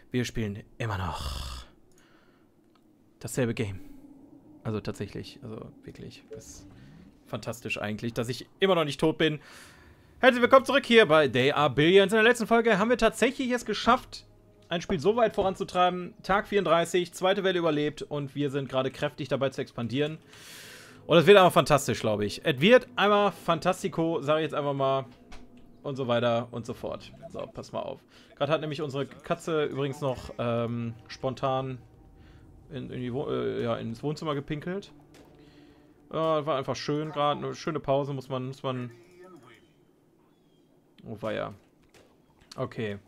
Wir spielen immer noch dasselbe Game. Also tatsächlich, also wirklich. Das ist fantastisch eigentlich, dass ich immer noch nicht tot bin. Herzlich willkommen zurück hier bei They Are Billions. In der letzten Folge haben wir tatsächlich es geschafft, ein Spiel so weit voranzutreiben. Tag 34, zweite Welle überlebt und wir sind gerade kräftig dabei zu expandieren. Und es wird einfach fantastisch, glaube ich. Es wird einmal fantastico, sage ich jetzt einfach mal. Und so weiter und so fort. So, pass mal auf. Gerade hat nämlich unsere Katze übrigens noch spontan ins Wohnzimmer gepinkelt. War einfach schön gerade. Eine schöne Pause muss man... Oh, weia. Okay.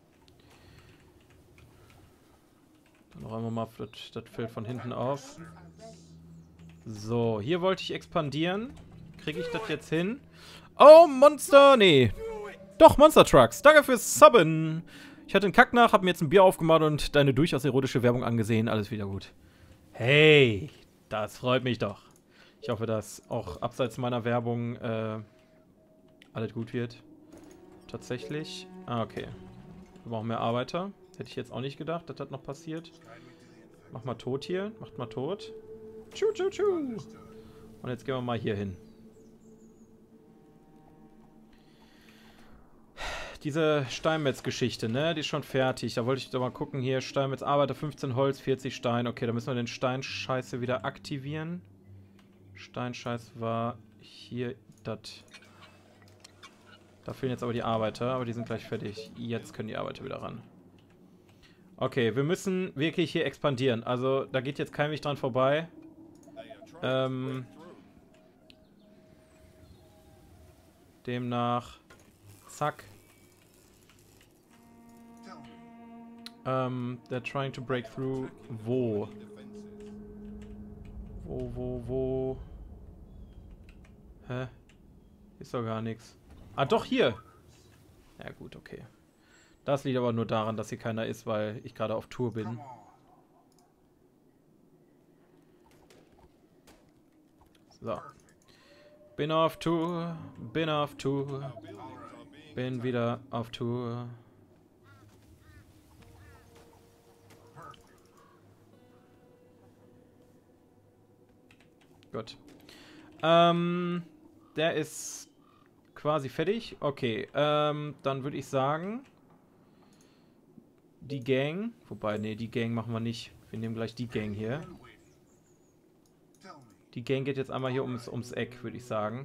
Dann räumen wir mal das Feld von hinten auf. So, hier wollte ich expandieren. Kriege ich das jetzt hin? Oh, Monster! Nee. Doch, Monster Trucks. Danke fürs Subben. Ich hatte einen Kack nach, hab mir jetzt ein Bier aufgemacht und deine durchaus erotische Werbung angesehen. Alles wieder gut. Hey, das freut mich doch. Ich hoffe, dass auch abseits meiner Werbung alles gut wird. Tatsächlich. Ah, okay. Wir brauchen mehr Arbeiter. Hätte ich jetzt auch nicht gedacht, dass das noch passiert. Mach mal tot hier. Macht mal tot. Tschu, tschu, tschu. Und jetzt gehen wir mal hier hin. Diese Steinmetz-Geschichte, ne? Die ist schon fertig. Da wollte ich doch mal gucken. Hier, Steinmetz, Arbeiter, 15 Holz, 40 Stein. Okay, da müssen wir den Steinscheiße wieder aktivieren. Steinscheiß war hier das. Da fehlen jetzt aber die Arbeiter, aber die sind gleich fertig. Jetzt können die Arbeiter wieder ran. Okay, wir müssen wirklich hier expandieren. Also, da geht jetzt kein Weg dran vorbei. Demnach. Zack. They're trying to break through. Wo? Wo? Hä? Ist doch gar nichts. Ah, doch, hier! Ja, gut, okay. Das liegt aber nur daran, dass hier keiner ist, weil ich gerade auf Tour bin. So. Bin auf Tour. Bin wieder auf Tour. Gut. Der ist quasi fertig. Okay, dann würde ich sagen, die Gang, wobei, nee, die Gang machen wir nicht. Wir nehmen gleich die Gang hier. Die Gang geht jetzt einmal hier ums Eck, würde ich sagen.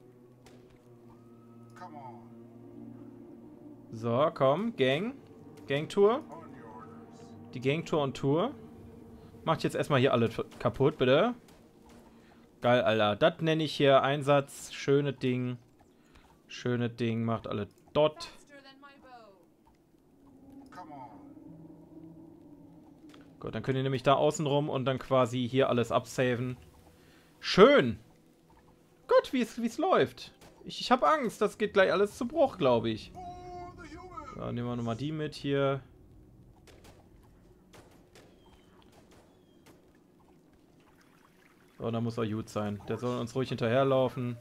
So, komm, Gang. Gangtour. Die Gangtour und Tour. Macht jetzt erstmal hier alle kaputt, bitte. Geil, Alter. Das nenne ich hier Einsatz. Schönes Ding. Schönes Ding. Macht alle dort. Gut, dann könnt ihr nämlich da außen rum und dann quasi hier alles absaven. Schön. Gut, wie es läuft. Ich habe Angst. Das geht gleich alles zu Bruch, glaube ich. So, nehmen wir nochmal die mit hier. So, da muss er gut sein. Der soll uns ruhig hinterherlaufen.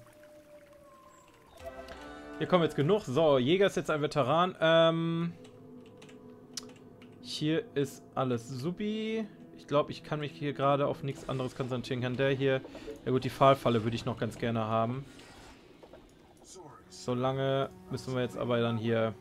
Hier kommen jetzt genug. So, Jäger ist jetzt ein Veteran. Hier ist alles supi. Ich glaube, ich kann mich hier gerade auf nichts anderes konzentrieren. Kann der hier... Ja gut, die Pfahlfalle würde ich noch ganz gerne haben. Solange müssen wir jetzt aber dann hier...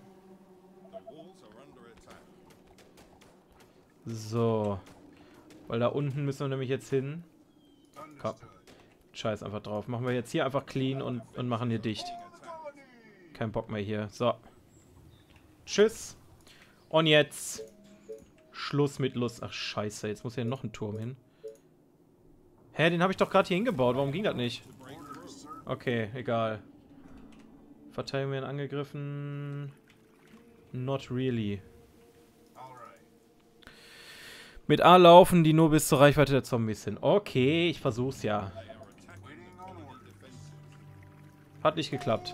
So. Weil da unten müssen wir nämlich jetzt hin. Komm. Scheiß einfach drauf. Machen wir jetzt hier einfach clean und machen hier dicht. Kein Bock mehr hier. So. Tschüss. Und jetzt... Schluss mit Lust. Ach, scheiße. Jetzt muss hier noch ein Turm hin. Hä, den habe ich doch gerade hier hingebaut. Warum ging das nicht? Okay, egal. Verteidigung werden angegriffen. Not really. Mit A laufen die nur bis zur Reichweite der Zombies hin. Okay, ich versuch's ja. Hat nicht geklappt.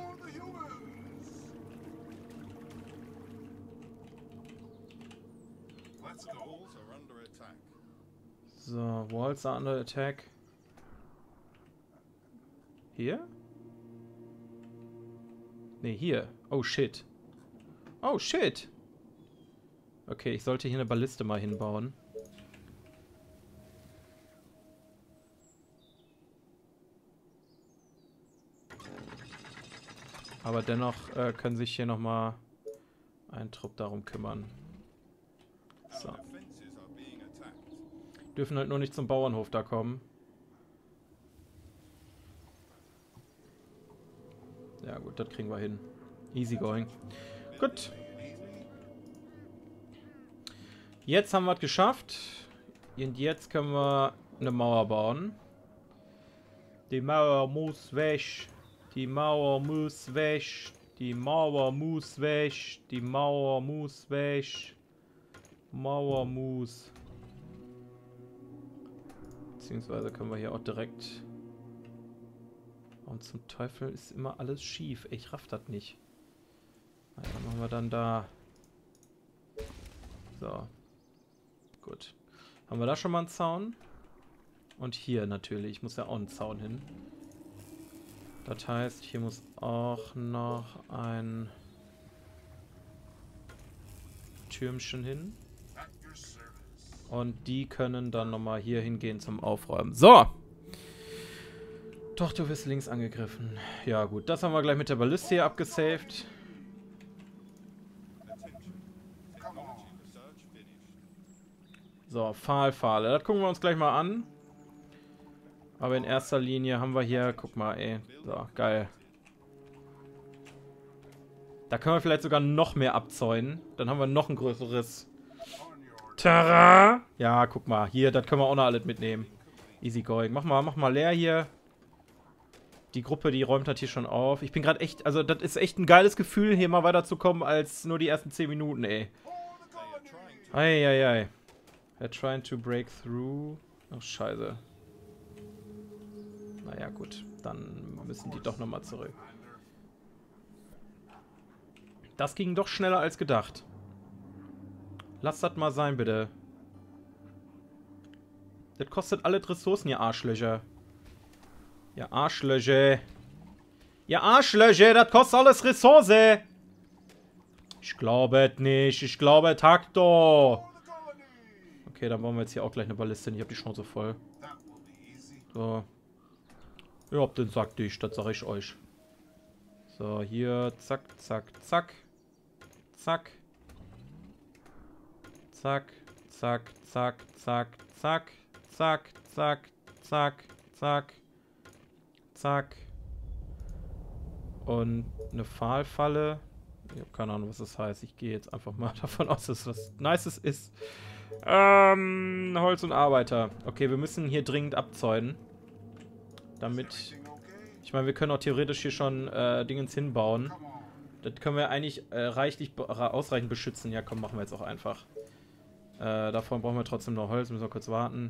So, Walls are under attack. Hier? Ne, hier. Oh shit. Oh shit. Okay, ich sollte hier eine Balliste mal hinbauen. Aber dennoch können sich hier nochmal ein Trupp darum kümmern. So. Dürfen halt nur nicht zum Bauernhof da kommen. Ja gut, das kriegen wir hin. Easy going. Gut. Jetzt haben wir es geschafft. Und jetzt können wir eine Mauer bauen. Die Mauer muss weg. Die Mauer muss weg. Die Mauer muss weg. Die Mauer muss weg. Mauer muss. Beziehungsweise können wir hier auch direkt... Und zum Teufel ist immer alles schief. Ich raff das nicht. Dann machen wir dann da. So. Gut. Haben wir da schon mal einen Zaun? Und hier natürlich. Muss ja auch ein Zaun hin. Das heißt, hier muss auch noch ein Türmchen hin. Und die können dann nochmal hier hingehen zum Aufräumen. So! Doch, du wirst links angegriffen. Ja gut, das haben wir gleich mit der Balliste hier abgesaved. So, Pfahlpfahle. Das gucken wir uns gleich mal an. Aber in erster Linie haben wir hier... Guck mal, ey. So, geil. Da können wir vielleicht sogar noch mehr abzäunen. Dann haben wir noch ein größeres Terrain. Ja, guck mal. Hier, das können wir auch noch alles mitnehmen. Easy going. Mach mal leer hier. Die Gruppe, die räumt das hier schon auf. Ich bin gerade echt... Also, das ist echt ein geiles Gefühl, hier mal weiterzukommen, als nur die ersten 10 Minuten, ey. Eieiei. They're trying to break through. Ach, scheiße. Naja, gut. Dann müssen die doch nochmal zurück. Das ging doch schneller als gedacht. Lass das mal sein, bitte. Das kostet alle Ressourcen, ihr Arschlöcher. Ja, Arschlöcher. Ja, Arschlöcher, das kostet alles Ressource. Ich glaube nicht. Ich glaube Takto. Okay, dann bauen wir jetzt hier auch gleich eine Balliste. Ich habe die Chance voll. So. Ihr habt den Sack dicht, das sage ich euch. So, hier. Zack, zack, zack. Zack. Zack, zack, zack, zack, zack. Zack, zack, zack, zack. Zack. Und eine Pfahlfalle. Ich habe keine Ahnung, was das heißt. Ich gehe jetzt einfach mal davon aus, dass das Nices ist. Holz und Arbeiter. Okay, wir müssen hier dringend abzäunen. Damit... Ich meine, wir können auch theoretisch hier schon Dingens hinbauen. Das können wir eigentlich ausreichend beschützen. Ja, komm, machen wir jetzt auch einfach. Davon brauchen wir trotzdem noch Holz. Müssen wir kurz warten.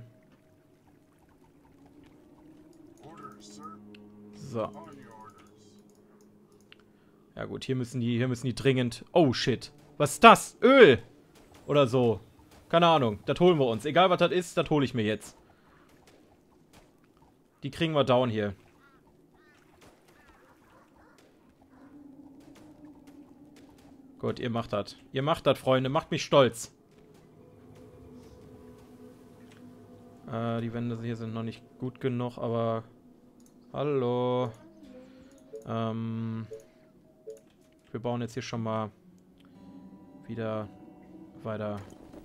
So. Ja gut, hier müssen die dringend... Oh, shit. Was ist das? Öl! Oder so. Keine Ahnung. Das holen wir uns. Egal, was das ist, das hole ich mir jetzt. Die kriegen wir down hier. Gut, ihr macht das. Ihr macht das, Freunde. Macht mich stolz. Die Wände hier sind noch nicht gut genug, aber... Hallo. Wir bauen jetzt hier schon mal wieder weiter.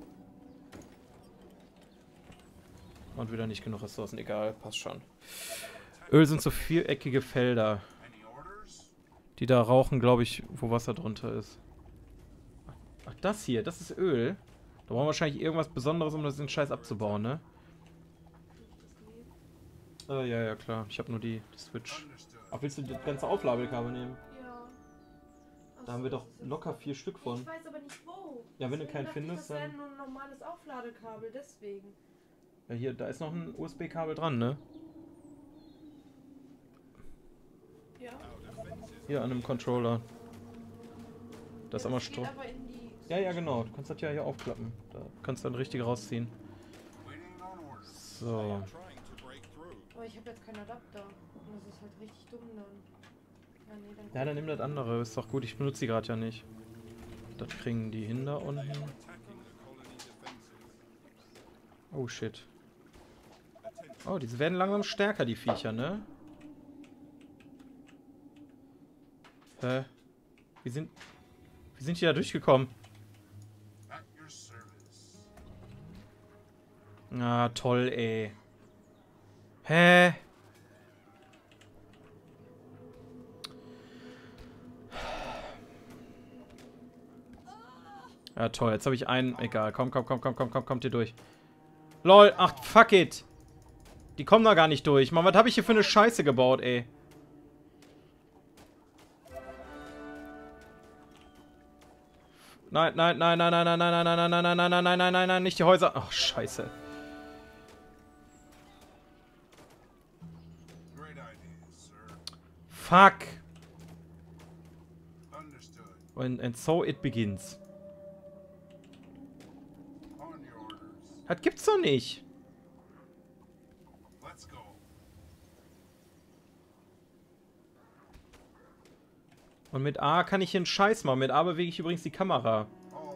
Und wieder nicht genug Ressourcen. Egal, passt schon. Öl sind so viereckige Felder. Die da rauchen, glaube ich, wo Wasser drunter ist. Ach, das hier, das ist Öl. Da brauchen wir wahrscheinlich irgendwas Besonderes, um den Scheiß abzubauen, ne? Ja, klar. Ich habe nur die Switch. Ach, willst du das ganze Aufladekabel nehmen? Ja. Da haben wir doch locker 4 Stück von. Ich weiß aber nicht wo. Ja, wenn du keinen findest, das wäre dann... nur ein normales Aufladekabel, deswegen. Ja, hier, da ist noch ein USB-Kabel dran, ne? Ja. Hier an einem Controller. Da ist einmal Strom. Ja, genau. Du kannst das ja hier aufklappen. Da kannst du dann richtig rausziehen. So. Aber ich habe jetzt keinen Adapter. Und das ist halt richtig dumm dann. Ja, nee, Ja, dann nimm das andere. Ist doch gut. Ich benutze die gerade ja nicht. Das kriegen die hin da unten. Oh, shit. Oh, diese werden langsam stärker, die Viecher, ne? Hä? Wie sind die da durchgekommen? Ah, toll, ey. Hä? Ja, toll. Jetzt habe ich einen... Egal. Kommt hier durch. LOL. Ach, fuck it. Die kommen da gar nicht durch. Mann, was habe ich hier für eine Scheiße gebaut, ey? Nein, nein, nein, nein, nein, nein, nein, nein, nein, nein, nein, nein, nein, nein, nein, nein, nein, nicht die Häuser. Ach, scheiße. Fuck. And so it begins. Das gibt's doch nicht. Und mit A kann ich hier einen Scheiß machen. Mit A bewege ich übrigens die Kamera.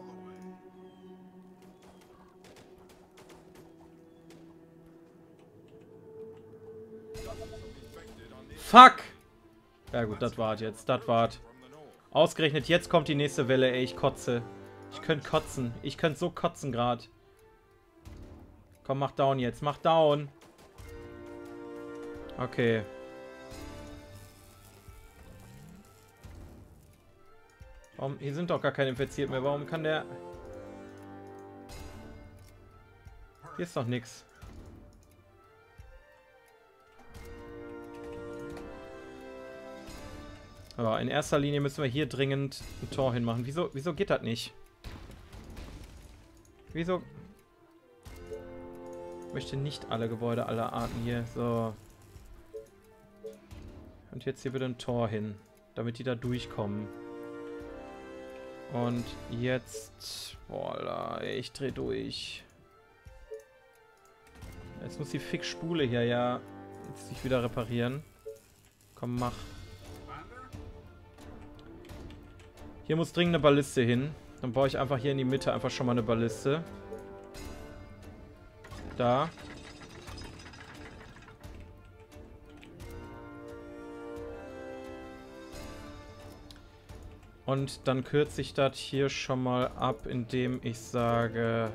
Fuck! Ja gut, das war's jetzt. Das war's. Ausgerechnet jetzt kommt die nächste Welle, ey. Ich kotze. Ich könnte kotzen. Ich könnte so kotzen gerade. Komm, mach down jetzt. Mach down. Okay. Warum? Hier sind doch gar keine Infizierten mehr. Warum kann der... Hier ist doch nichts. Aber in erster Linie müssen wir hier dringend ein Tor hinmachen. Wieso geht das nicht? Wieso? Ich möchte nicht alle Gebäude aller Arten hier. So. Und jetzt hier bitte ein Tor hin. Damit die da durchkommen. Und jetzt... Boah, ich dreh durch. Jetzt muss die Fix-Spule hier ja sich wieder reparieren. Komm, mach. Hier muss dringend eine Balliste hin. Dann baue ich einfach hier in die Mitte einfach schon mal eine Balliste. Da. Und dann kürze ich das hier schon mal ab, indem ich sage...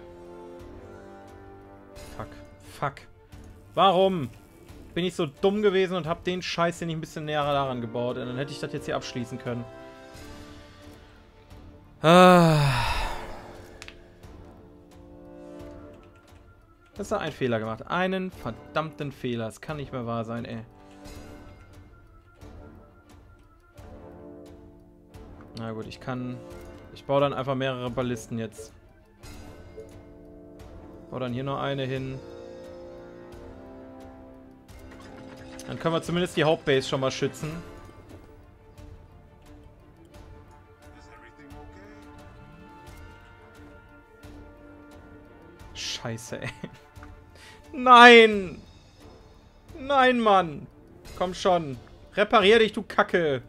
Fuck. Warum bin ich so dumm gewesen und habe den Scheiß hier nicht ein bisschen näher daran gebaut? Und dann hätte ich das jetzt hier abschließen können. Das ist ein Fehler gemacht. Einen verdammten Fehler. Das kann nicht mehr wahr sein, ey. Na gut, ich baue dann einfach mehrere Ballisten jetzt. Baue dann hier noch eine hin. Dann können wir zumindest die Hauptbase schon mal schützen. Scheiße, ey. Nein! Nein, Mann! Komm schon. Reparier dich, du Kacke!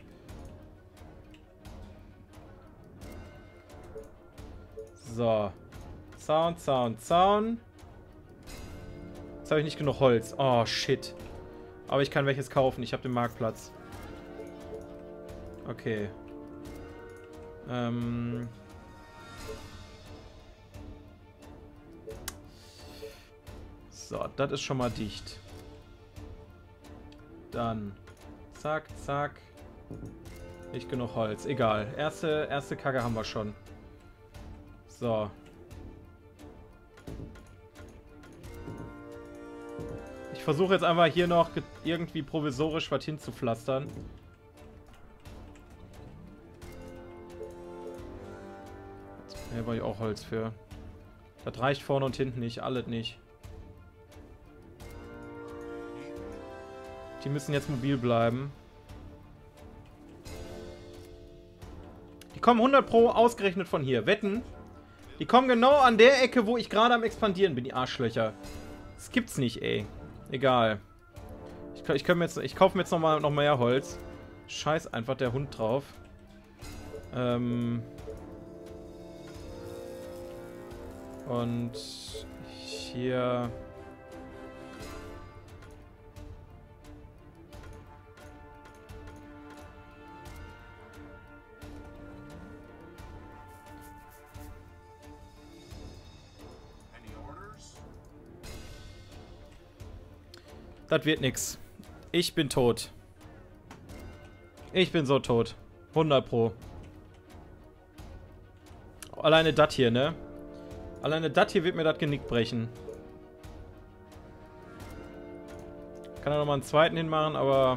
So. Zaun. Jetzt habe ich nicht genug Holz. Oh, shit. Aber ich kann welches kaufen. Ich habe den Marktplatz. Okay. So, das ist schon mal dicht. Dann. Zack, zack. Nicht genug Holz. Egal. Erste Kacke haben wir schon. So. Ich versuche jetzt einfach hier noch irgendwie provisorisch was hinzupflastern. Hier war ich auch Holz für. Das reicht vorne und hinten nicht. Alles nicht. Die müssen jetzt mobil bleiben. Die kommen 100 Pro ausgerechnet von hier. Wetten? Die kommen genau an der Ecke, wo ich gerade am expandieren bin, die Arschlöcher. Das gibt's nicht, ey. Egal. Ich kaufe mir jetzt noch mehr Holz. Scheiß einfach der Hund drauf. Und hier... Das wird nix. Ich bin tot. Ich bin so tot. 100 Pro. Alleine das hier, ne? Alleine das hier wird mir das Genick brechen. Kann er nochmal einen zweiten hinmachen, aber...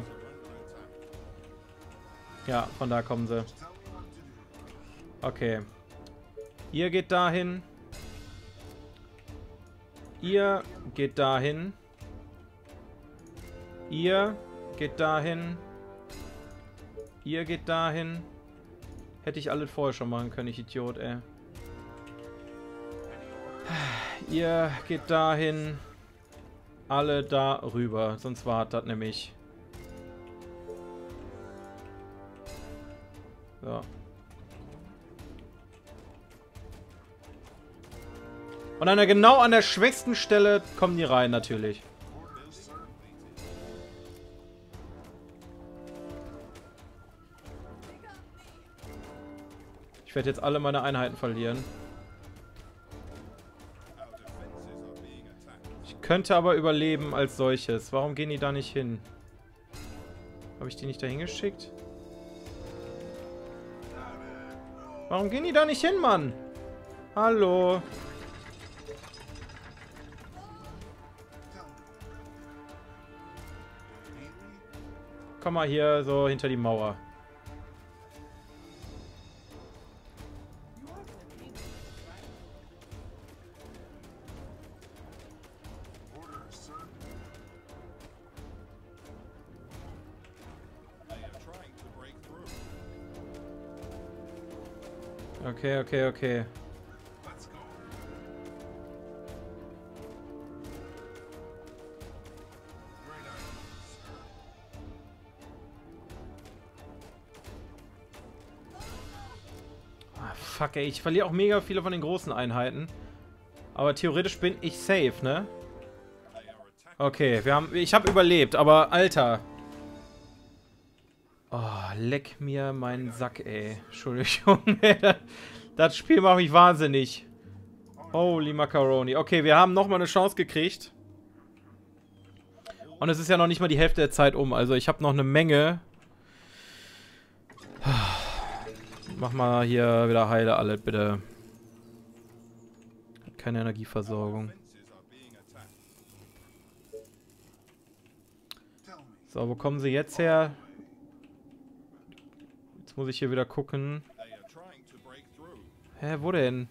Ja, von da kommen sie. Okay. Ihr geht dahin. Ihr geht dahin. Ihr geht dahin. Ihr geht dahin. Hätte ich alles vorher schon machen können, ich Idiot, ey. Ihr geht dahin. Alle da rüber. Sonst war das nämlich. So. Und dann genau an der schwächsten Stelle kommen die rein, natürlich. Ich werde jetzt alle meine Einheiten verlieren. Ich könnte aber überleben als solches. Warum gehen die da nicht hin? Habe ich die nicht dahin geschickt? Warum gehen die da nicht hin, Mann? Hallo. Komm mal hier so hinter die Mauer. Okay, okay, okay. Ah, fuck, ey. Ich verliere auch mega viele von den großen Einheiten. Aber theoretisch bin ich safe, ne? Okay, ich habe überlebt, aber Alter. Oh, leck mir meinen Sack, ey. Entschuldigung, das Spiel macht mich wahnsinnig. Holy Macaroni. Okay, wir haben nochmal eine Chance gekriegt. Und es ist ja noch nicht mal die Hälfte der Zeit um. Also ich habe noch eine Menge. Mach mal hier wieder heile alle, bitte. Keine Energieversorgung. So, wo kommen sie jetzt her? Jetzt muss ich hier wieder gucken. Hä, wo denn?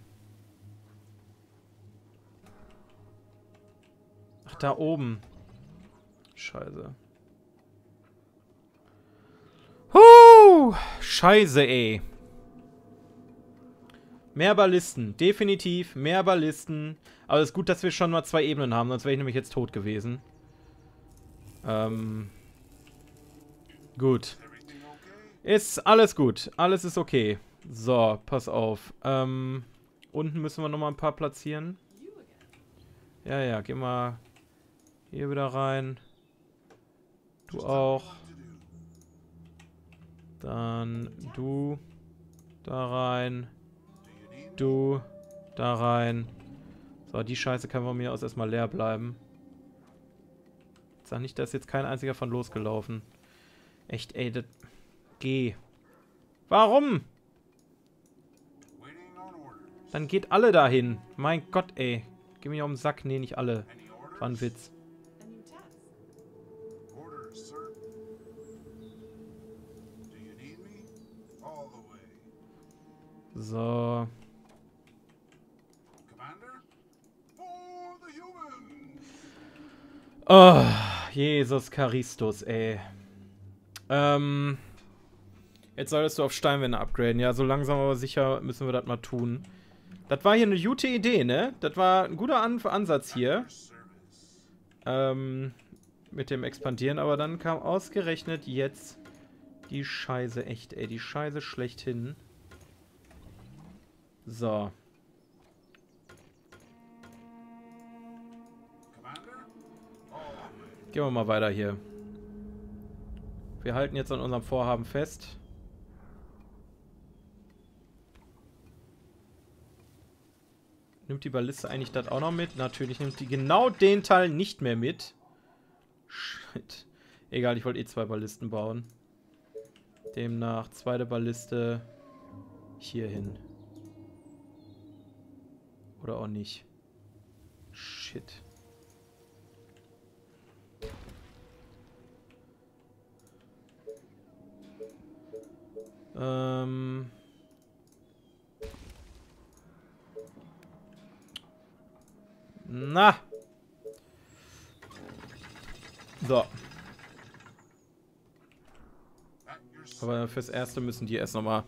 Ach, da oben. Scheiße. Scheiße, ey. Mehr Ballisten. Definitiv mehr Ballisten. Aber es ist gut, dass wir schon mal 2 Ebenen haben, sonst wäre ich nämlich jetzt tot gewesen. Gut. Ist alles gut. Alles ist okay. So, pass auf. Unten müssen wir nochmal ein paar platzieren. Ja, ja, geh mal hier wieder rein. Du auch. Dann du da rein. Du da rein. So, die Scheiße kann von mir aus erstmal leer bleiben. Sag nicht, da ist jetzt kein einziger von losgelaufen. Echt, ey, das... Geh. Warum? Dann geht alle dahin. Mein Gott, ey. Geh mir auf den Sack. Nee, nicht alle. War ein Witz. So. Oh, Jesus Christus, ey. Jetzt solltest du auf Steinwände upgraden. Ja, so langsam aber sicher müssen wir das mal tun. Das war hier eine gute Idee, ne? Das war ein guter Ansatz hier. Mit dem Expandieren, aber dann kam ausgerechnet jetzt die Scheiße, echt, ey. Die Scheiße schlechthin. So. Gehen wir mal weiter hier. Wir halten jetzt an unserem Vorhaben fest. Nimmt die Balliste eigentlich das auch noch mit? Natürlich nimmt die genau den Teil nicht mehr mit. Shit. Egal, ich wollte eh 2 Ballisten bauen. Demnach zweite Balliste hier hin. Oder auch nicht. Shit. Na. So. Aber fürs Erste müssen die erst nochmal.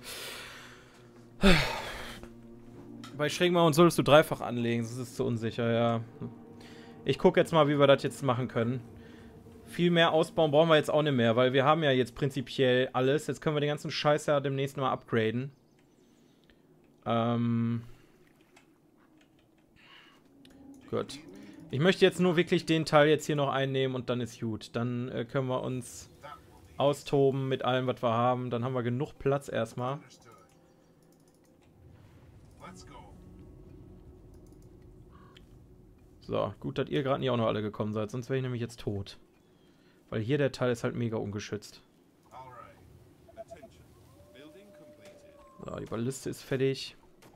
Bei Schrägmauern solltest du dreifach anlegen, das ist zu unsicher, ja. Ich gucke jetzt mal, wie wir das jetzt machen können. Viel mehr ausbauen brauchen wir jetzt auch nicht mehr, weil wir haben ja jetzt prinzipiell alles. Jetzt können wir den ganzen Scheiß ja demnächst mal upgraden. Gut. Ich möchte jetzt nur wirklich den Teil jetzt hier noch einnehmen und dann ist gut. Dann können wir uns austoben mit allem, was wir haben. Dann haben wir genug Platz erstmal. So, gut, dass ihr gerade nicht auch noch alle gekommen seid. Sonst wäre ich nämlich jetzt tot. Weil hier der Teil ist halt mega ungeschützt. So, die Balliste ist fertig.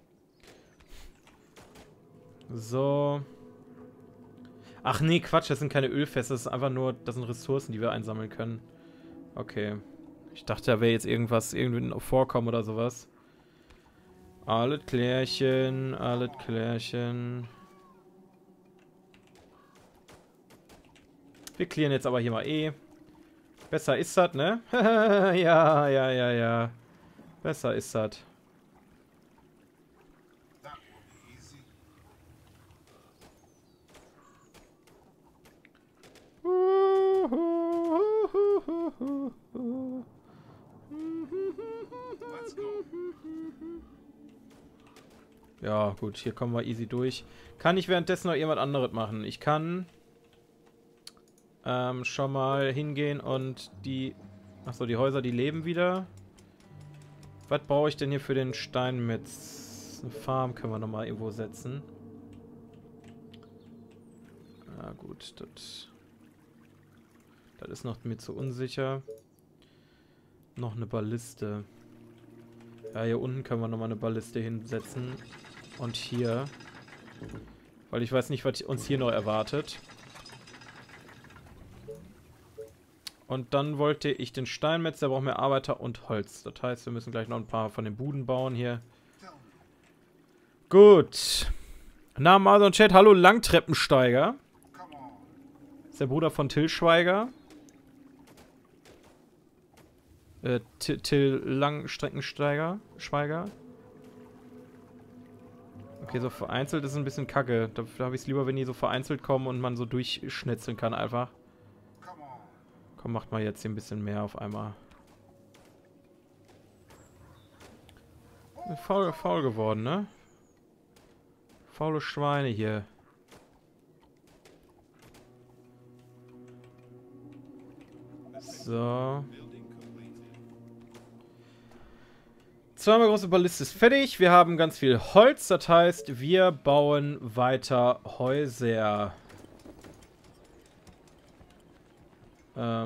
So. Ach nee, Quatsch, das sind keine Ölfässer. Das ist einfach nur, das sind Ressourcen, die wir einsammeln können. Okay. Ich dachte, da wäre jetzt irgendwas, irgendwie ein Vorkommen oder sowas. Alles Klärchen, alles Klärchen. Wir klären jetzt aber hier mal eh. Besser ist das, ne? Ja. Besser ist das. Ja, gut, hier kommen wir easy durch. Kann ich währenddessen noch irgendwas anderes machen? Ich kann schon mal hingehen und die... Achso, die Häuser, die leben wieder. Was brauche ich denn hier für den Steinmetz? Eine Farm können wir nochmal irgendwo setzen. Ah, gut, das ist noch mir zu unsicher. Noch eine Balliste. Ja, hier unten können wir nochmal eine Balliste hinsetzen. Und hier. Weil ich weiß nicht, was uns hier noch erwartet. Und dann wollte ich den Steinmetz, der braucht mehr Arbeiter und Holz. Das heißt, wir müssen gleich noch ein paar von den Buden bauen hier. Gut. Name also und Chat. Hallo Langtreppensteiger. Das ist der Bruder von Till Schweiger. Till Langstreckensteiger. Schweiger. Okay, so vereinzelt ist ein bisschen kacke. Da habe ich es lieber, wenn die so vereinzelt kommen und man so durchschnitzeln kann einfach. Komm, macht mal jetzt hier ein bisschen mehr auf einmal. Faul geworden, ne? Faule Schweine hier. So. Zweimal große Balliste ist fertig. Wir haben ganz viel Holz. Das heißt, wir bauen weiter Häuser. Ja.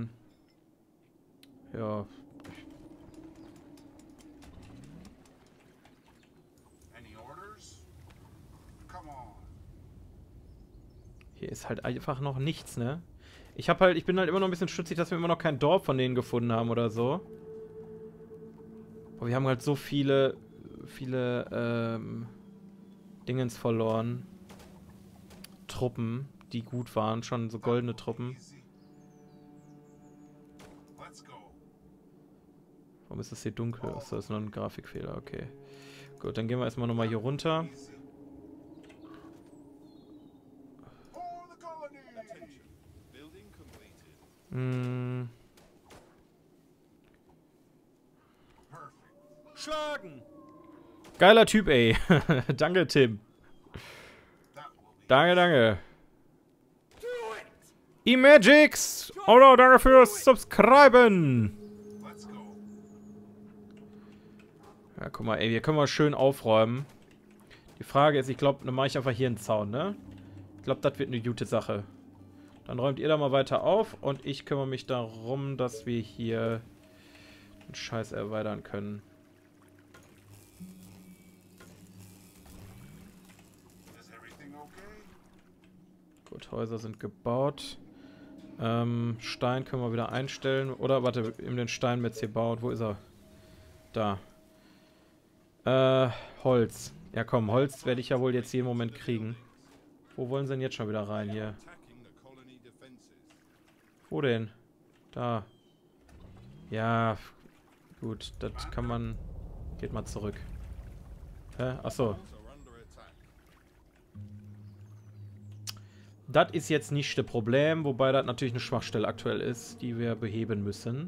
Hier ist halt einfach noch nichts, ne? Ich bin halt immer noch ein bisschen stutzig, dass wir immer noch kein Dorf von denen gefunden haben oder so. Aber wir haben halt so viele Dingens verloren. Truppen, die gut waren, schon so goldene Truppen. Warum ist das hier dunkel? Achso, das ist nur ein Grafikfehler, okay. Gut, dann gehen wir erstmal nochmal hier runter. Schlagen! Geiler Typ, ey. Danke, Tim. Danke. Imagix! Oh, danke fürs Subscriben! Ja, guck mal, ey, hier können wir schön aufräumen. Die Frage ist, ich glaube, dann mache ich einfach hier einen Zaun, ne? Ich glaube, das wird eine gute Sache. Dann räumt ihr da mal weiter auf und ich kümmere mich darum, dass wir hier den Scheiß erweitern können. Gut, Häuser sind gebaut. Stein können wir wieder einstellen. Oder, warte, eben den Stein jetzt hier baut. Wo ist er? Da. Holz. Ja komm, Holz werde ich ja wohl jetzt jeden Moment kriegen. Wo wollen sie denn jetzt schon wieder rein hier? Wo denn? Da. Ja, gut, das kann man... Geht mal zurück. Achso. Das ist jetzt nicht das Problem, wobei das natürlich eine Schwachstelle aktuell ist, die wir beheben müssen.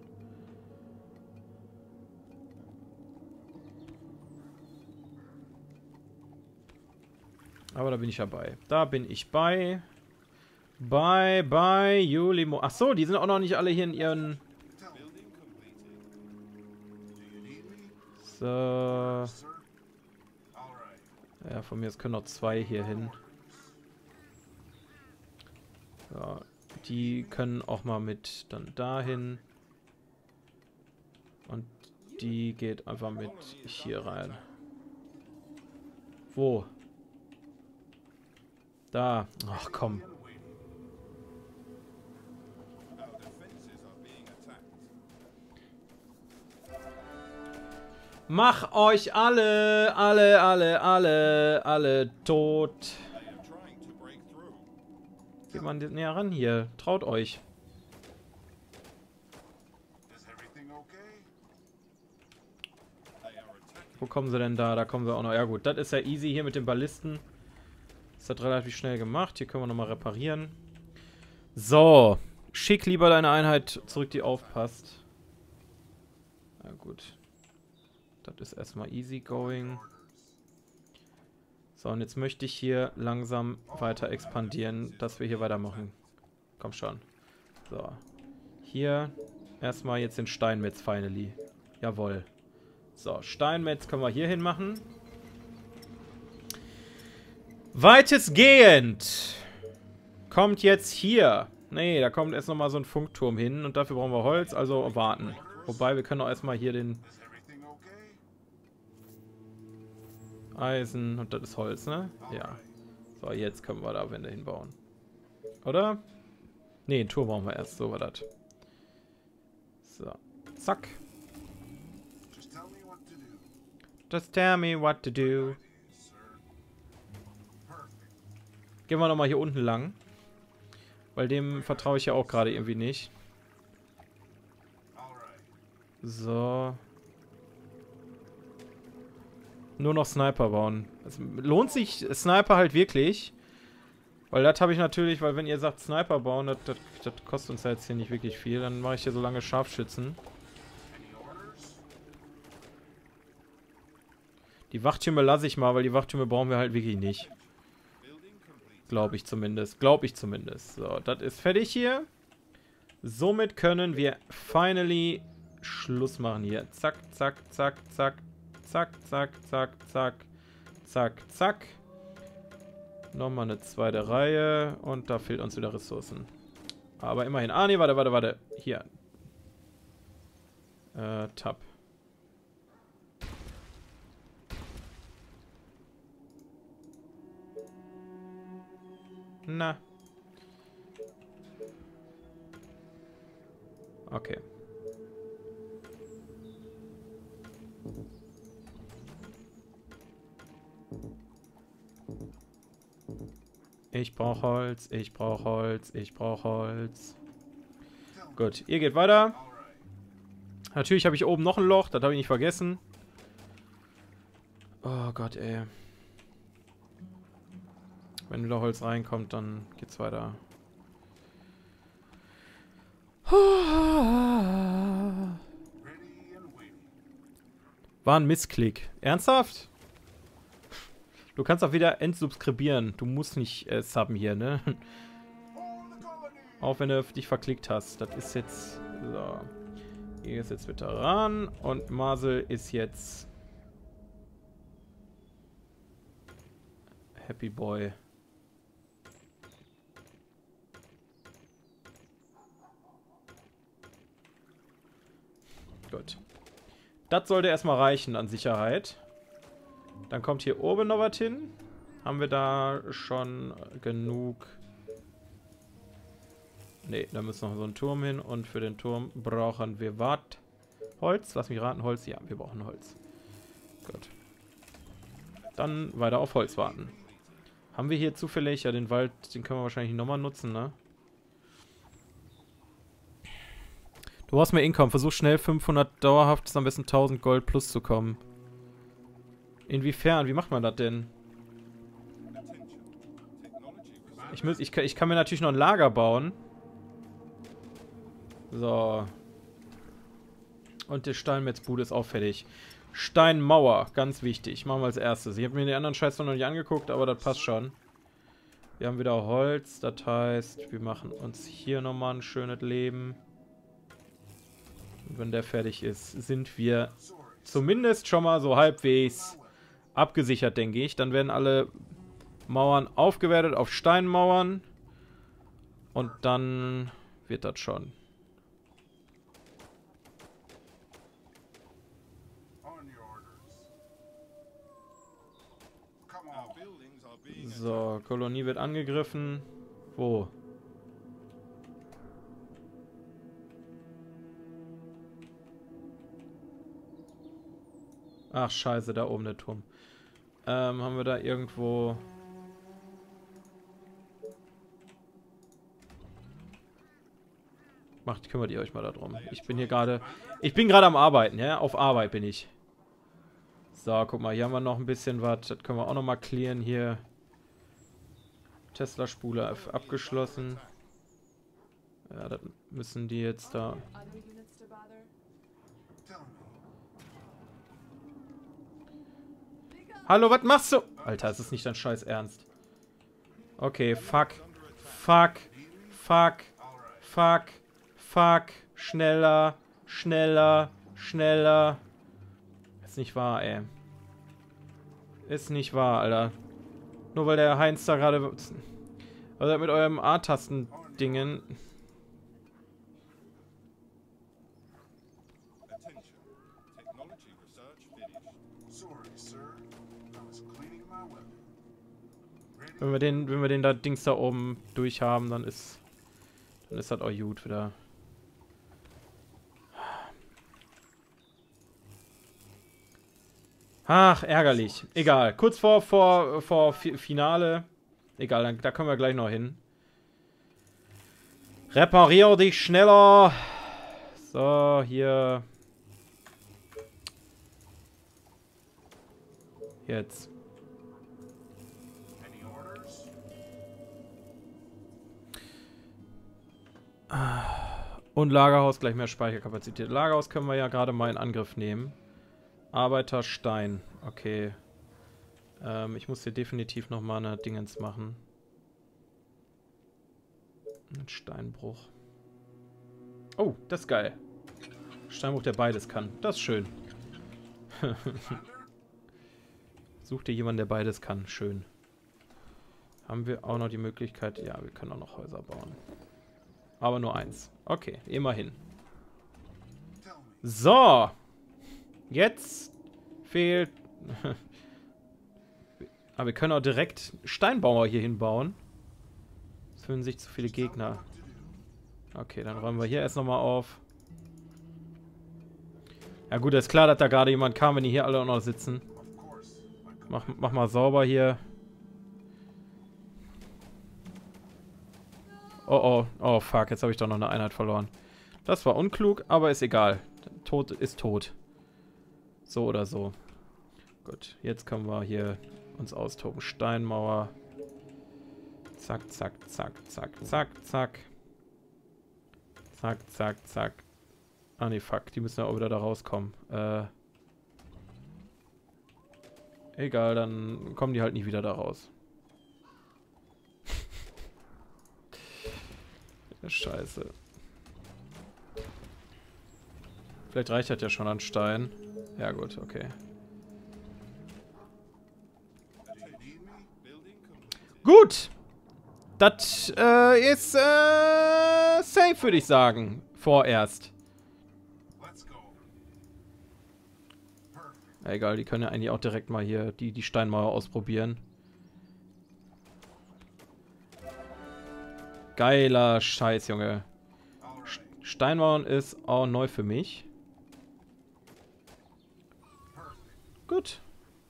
Aber da bin ich ja bei. Da bin ich bei. Bei Julimo. Achso, die sind auch noch nicht alle hier in ihren... So. Ja, von mir aus können noch 2 hier hin. Ja, die können auch mal mit dann dahin. Und die geht einfach mit hier rein. Wo? Da. Ach komm. Mach euch alle tot. Geht man näher ran hier. Traut euch. Wo kommen sie denn da? Da kommen sie auch noch. Ja gut, das ist ja easy hier mit den Ballisten. Das hat relativ schnell gemacht. Hier können wir nochmal reparieren. So. Schick lieber deine Einheit zurück, die aufpasst. Na gut. Das ist erstmal easy going. So, und jetzt möchte ich hier langsam weiter expandieren, dass wir hier weitermachen. Komm schon. So. Hier erstmal jetzt den Steinmetz finally. Jawohl. So, Steinmetz können wir hier hin machen. Weitestgehend kommt jetzt hier. Nee, da kommt erst nochmal so ein Funkturm hin und dafür brauchen wir Holz, also warten. Wobei, wir können auch erstmal hier den Eisen und das ist Holz, ne? Ja. So, jetzt können wir da Wände hinbauen. Oder? Ne, einen Turm brauchen wir erst, so war das. So, zack. Just tell me what to do. Gehen wir nochmal hier unten lang. Weil dem vertraue ich ja auch gerade irgendwie nicht. So. Nur noch Sniper bauen. Es lohnt sich Sniper halt wirklich. Weil das habe ich natürlich, weil wenn ihr sagt Sniper bauen, das kostet uns ja jetzt hier nicht wirklich viel. Dann mache ich hier so lange Scharfschützen. Die Wachtürme lasse ich mal, weil die Wachtürme brauchen wir halt wirklich nicht. Glaube ich zumindest. So, das ist fertig hier. Somit können wir finally Schluss machen hier. Zack, zack, zack, zack. Zack, zack, zack, zack. Zack, zack. Nochmal eine zweite Reihe. Und da fehlt uns wieder Ressourcen. Aber immerhin. Ah, nee, warte. Hier. Tab. Na. Okay. Ich brauche Holz, ich brauche Holz, ich brauche Holz. Gut, ihr geht weiter. Natürlich habe ich oben noch ein Loch, das habe ich nicht vergessen. Oh Gott, ey. Wenn wieder Holz reinkommt, dann geht's weiter. War ein Missklick. Ernsthaft? Du kannst auch wieder entsubskribieren. Du musst nicht subben hier, ne? Auch wenn du dich verklickt hast. Das ist jetzt... So. Hier ist jetzt Veteran. Und Marcel ist jetzt... Happy Boy. Gut. Das sollte erstmal reichen an Sicherheit. Dann kommt hier oben noch was hin. Haben wir da schon genug... Ne, da muss noch so ein Turm hin. Und für den Turm brauchen wir was? Holz? Lass mich raten, Holz? Ja, wir brauchen Holz. Gut. Dann weiter auf Holz warten. Haben wir hier zufällig... Ja, den Wald, den können wir wahrscheinlich nochmal nutzen, ne? Du brauchst mehr Income. Versuch schnell 500 dauerhaft, am besten 1000 Gold plus zu kommen. Inwiefern? Wie macht man das denn? Ich kann mir natürlich noch ein Lager bauen. So. Und die Steinmetzbude ist auch fertig. Steinmauer, ganz wichtig. Machen wir als erstes. Ich habe mir den anderen Scheiß noch nicht angeguckt, aber das passt schon. Wir haben wieder Holz, das heißt, wir machen uns hier nochmal ein schönes Leben. Und wenn der fertig ist, sind wir zumindest schon mal so halbwegs abgesichert, denke ich. Dann werden alle Mauern aufgewertet auf Steinmauern. Und dann wird das schon. So, Kolonie wird angegriffen. Wo? Ach, scheiße, da oben der Turm. Haben wir da irgendwo... Kümmert ihr euch mal darum. Ich bin hier gerade... Ich bin gerade am Arbeiten, ja? Auf Arbeit bin ich. So, guck mal, hier haben wir noch ein bisschen was. Das können wir auch noch mal clearen hier. Tesla-Spule abgeschlossen. Ja, das müssen die jetzt da... Hallo, was machst du? Alter, es ist nicht dein Scheiß Ernst. Okay, fuck. Fuck. Fuck. Fuck. Fuck. Schneller. Schneller. Schneller. Ist nicht wahr, ey. Ist nicht wahr, Alter. Nur weil der Heinz da gerade... Also mit eurem A-Tasten-Dingen... Wenn wir den da Dings da oben durch haben, dann ist das auch gut wieder. Ach, ärgerlich. Egal. Kurz vor Finale. Egal, da können wir gleich noch hin. Reparier dich schneller. So, hier. Jetzt. Und Lagerhaus, gleich mehr Speicherkapazität. Lagerhaus können wir ja gerade mal in Angriff nehmen. Arbeiterstein. Okay. Ich muss hier definitiv nochmal eine Dingens machen. Ein Steinbruch. Oh, das ist geil. Steinbruch, der beides kann. Das ist schön. Such dir jemanden, der beides kann. Schön. Haben wir auch noch die Möglichkeit... Ja, wir können auch noch Häuser bauen. Aber nur eins. Okay, immerhin. So. Jetzt fehlt... Aber wir können auch direkt Steinbauer hier hinbauen. Es fühlen sich zu viele Gegner. Okay, dann räumen wir hier erst nochmal auf. Ja gut, ist klar, dass da gerade jemand kam, wenn die hier alle auch noch sitzen. Mach mal sauber hier. Oh, oh, oh, fuck, jetzt habe ich doch noch eine Einheit verloren. Das war unklug, aber ist egal. Tod ist tot. So oder so. Gut, jetzt können wir hier uns austoben. Steinmauer. Zack, zack, zack, zack, zack, zack. Zack, zack, zack. Ah ne, fuck, die müssen ja auch wieder da rauskommen. Egal, dann kommen die halt nicht wieder da raus. Scheiße. Vielleicht reicht das ja schon an Stein. Ja gut, okay. Gut. Das ist safe, würde ich sagen. Vorerst. Egal, die können ja eigentlich auch direkt mal hier die Steinmauer ausprobieren. Geiler Scheiß, Junge. Steinmauern ist auch neu für mich. Gut.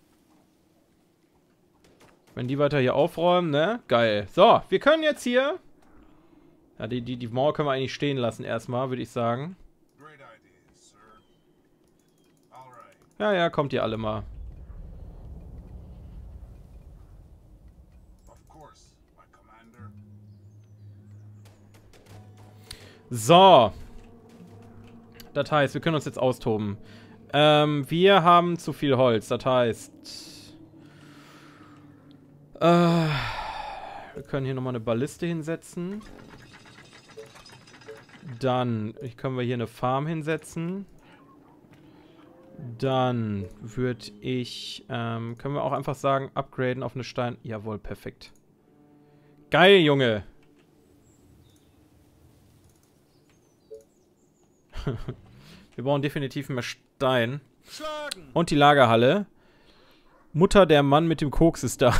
Wenn die weiter hier aufräumen, ne? Geil. So, wir können jetzt hier... Ja, die Mauer können wir eigentlich stehen lassen erstmal, würde ich sagen. Ja, ja, kommt ihr alle mal. So. Das heißt, wir können uns jetzt austoben. Wir haben zu viel Holz. Das heißt... wir können hier nochmal eine Balliste hinsetzen. Dann können wir hier eine Farm hinsetzen. Dann würde ich... können wir auch einfach sagen, upgraden auf eine Stein... Jawohl, perfekt. Geil, Junge! Wir brauchen definitiv mehr Stein. Und die Lagerhalle. Mutter, der Mann mit dem Koks ist da.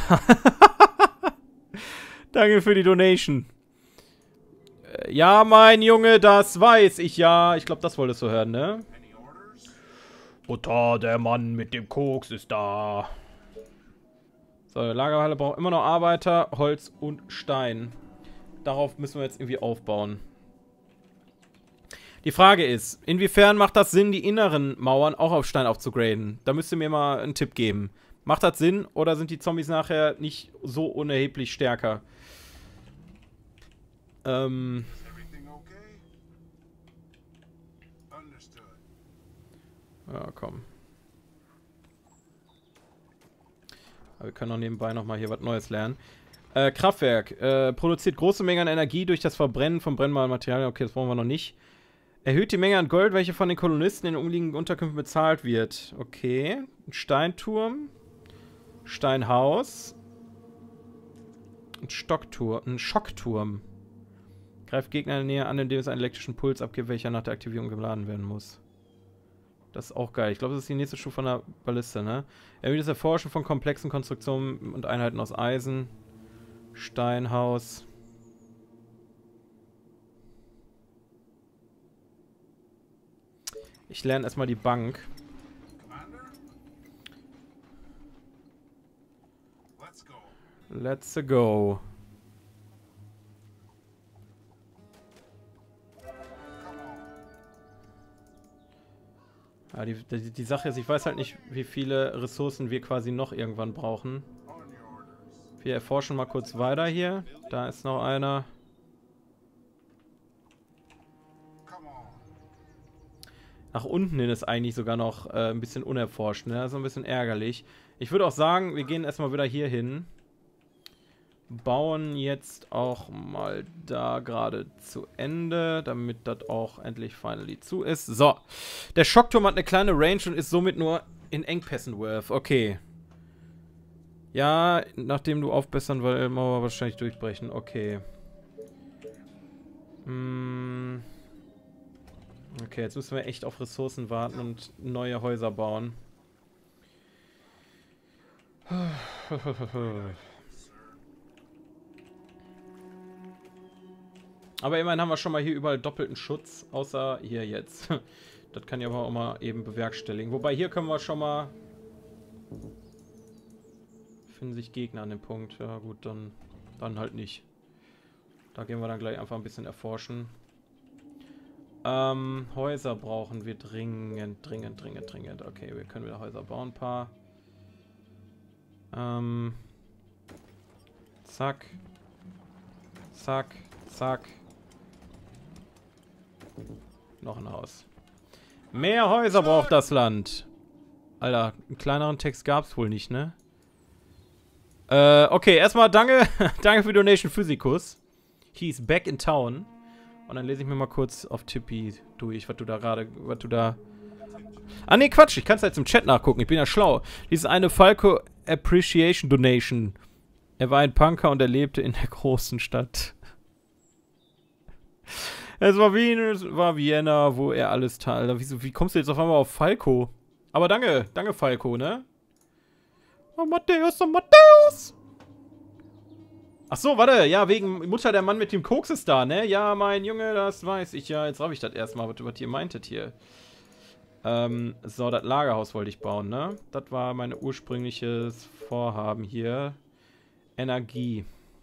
Danke für die Donation. Ja, mein Junge, das weiß ich ja. Ich glaube, das wolltest du hören, ne? Mutter, der Mann mit dem Koks ist da. So, die Lagerhalle braucht immer noch Arbeiter, Holz und Stein. Darauf müssen wir jetzt irgendwie aufbauen. Die Frage ist, inwiefern macht das Sinn, die inneren Mauern auch auf Stein aufzugraden? Da müsst ihr mir mal einen Tipp geben. Macht das Sinn oder sind die Zombies nachher nicht so unerheblich stärker? Ja, komm. Aber wir können auch nebenbei nochmal hier was Neues lernen. Kraftwerk. Produziert große Mengen an Energie durch das Verbrennen von brennbaren Materialien. Okay, das brauchen wir noch nicht. Erhöht die Menge an Gold, welche von den Kolonisten in den umliegenden Unterkünften bezahlt wird. Okay. Ein Steinturm. Steinhaus. Ein Stockturm. Ein Schockturm. Greift Gegner in der Nähe an, indem es einen elektrischen Puls abgibt, welcher nach der Aktivierung geladen werden muss. Das ist auch geil. Ich glaube, das ist die nächste Stufe von der Balliste, ne? Erhöht das Erforschen von komplexen Konstruktionen und Einheiten aus Eisen. Steinhaus. Ich lerne erstmal die Bank. Let's go. Ja, die Sache ist, ich weiß halt nicht, wie viele Ressourcen wir quasi noch irgendwann brauchen. Wir erforschen mal kurz weiter hier. Da ist noch einer. Nach unten hin ist eigentlich sogar noch ein bisschen unerforscht, ne? Das ist ein bisschen ärgerlich. Ich würde auch sagen, wir gehen erstmal wieder hier hin. Bauen jetzt auch mal da gerade zu Ende, damit das auch endlich finally zu ist. So, der Schockturm hat eine kleine Range und ist somit nur in Engpässen worth. Okay. Ja, nachdem du aufbessern, weil Mauer wahrscheinlich durchbrechen. Okay. Okay, jetzt müssen wir echt auf Ressourcen warten und neue Häuser bauen. Aber immerhin haben wir schon mal hier überall doppelten Schutz, außer hier jetzt. Das kann ich aber auch mal eben bewerkstelligen. Wobei hier können wir schon mal... Finden sich Gegner an dem Punkt. Ja gut, dann halt nicht. Da gehen wir dann gleich einfach ein bisschen erforschen. Häuser brauchen wir dringend. Okay, wir können wieder Häuser bauen, ein paar. Zack. Zack. Zack. Noch ein Haus. Mehr Häuser braucht das Land. Alter, einen kleineren Text gab es wohl nicht, ne? Okay, erstmal danke. Danke für Donation Physikus. He's back in town. Und dann lese ich mir mal kurz auf Tippi durch, was du da... Ah, ne, Quatsch, ich kann es jetzt im Chat nachgucken, ich bin ja schlau. Dies ist eine Falco Appreciation Donation. Er war ein Punker und er lebte in der großen Stadt. Es war Vienna, wo er alles tat. Wie kommst du jetzt auf einmal auf Falco? Aber danke Falco, ne? Oh, Matthäus, oh, Matthäus! Ach so, warte, ja, wegen Mutter der Mann mit dem Koks ist da, ne? Ja, mein Junge, das weiß ich ja. Jetzt raff ich das erstmal, was ihr meintet hier. So, das Lagerhaus wollte ich bauen, ne? Das war mein ursprüngliches Vorhaben hier. Energie.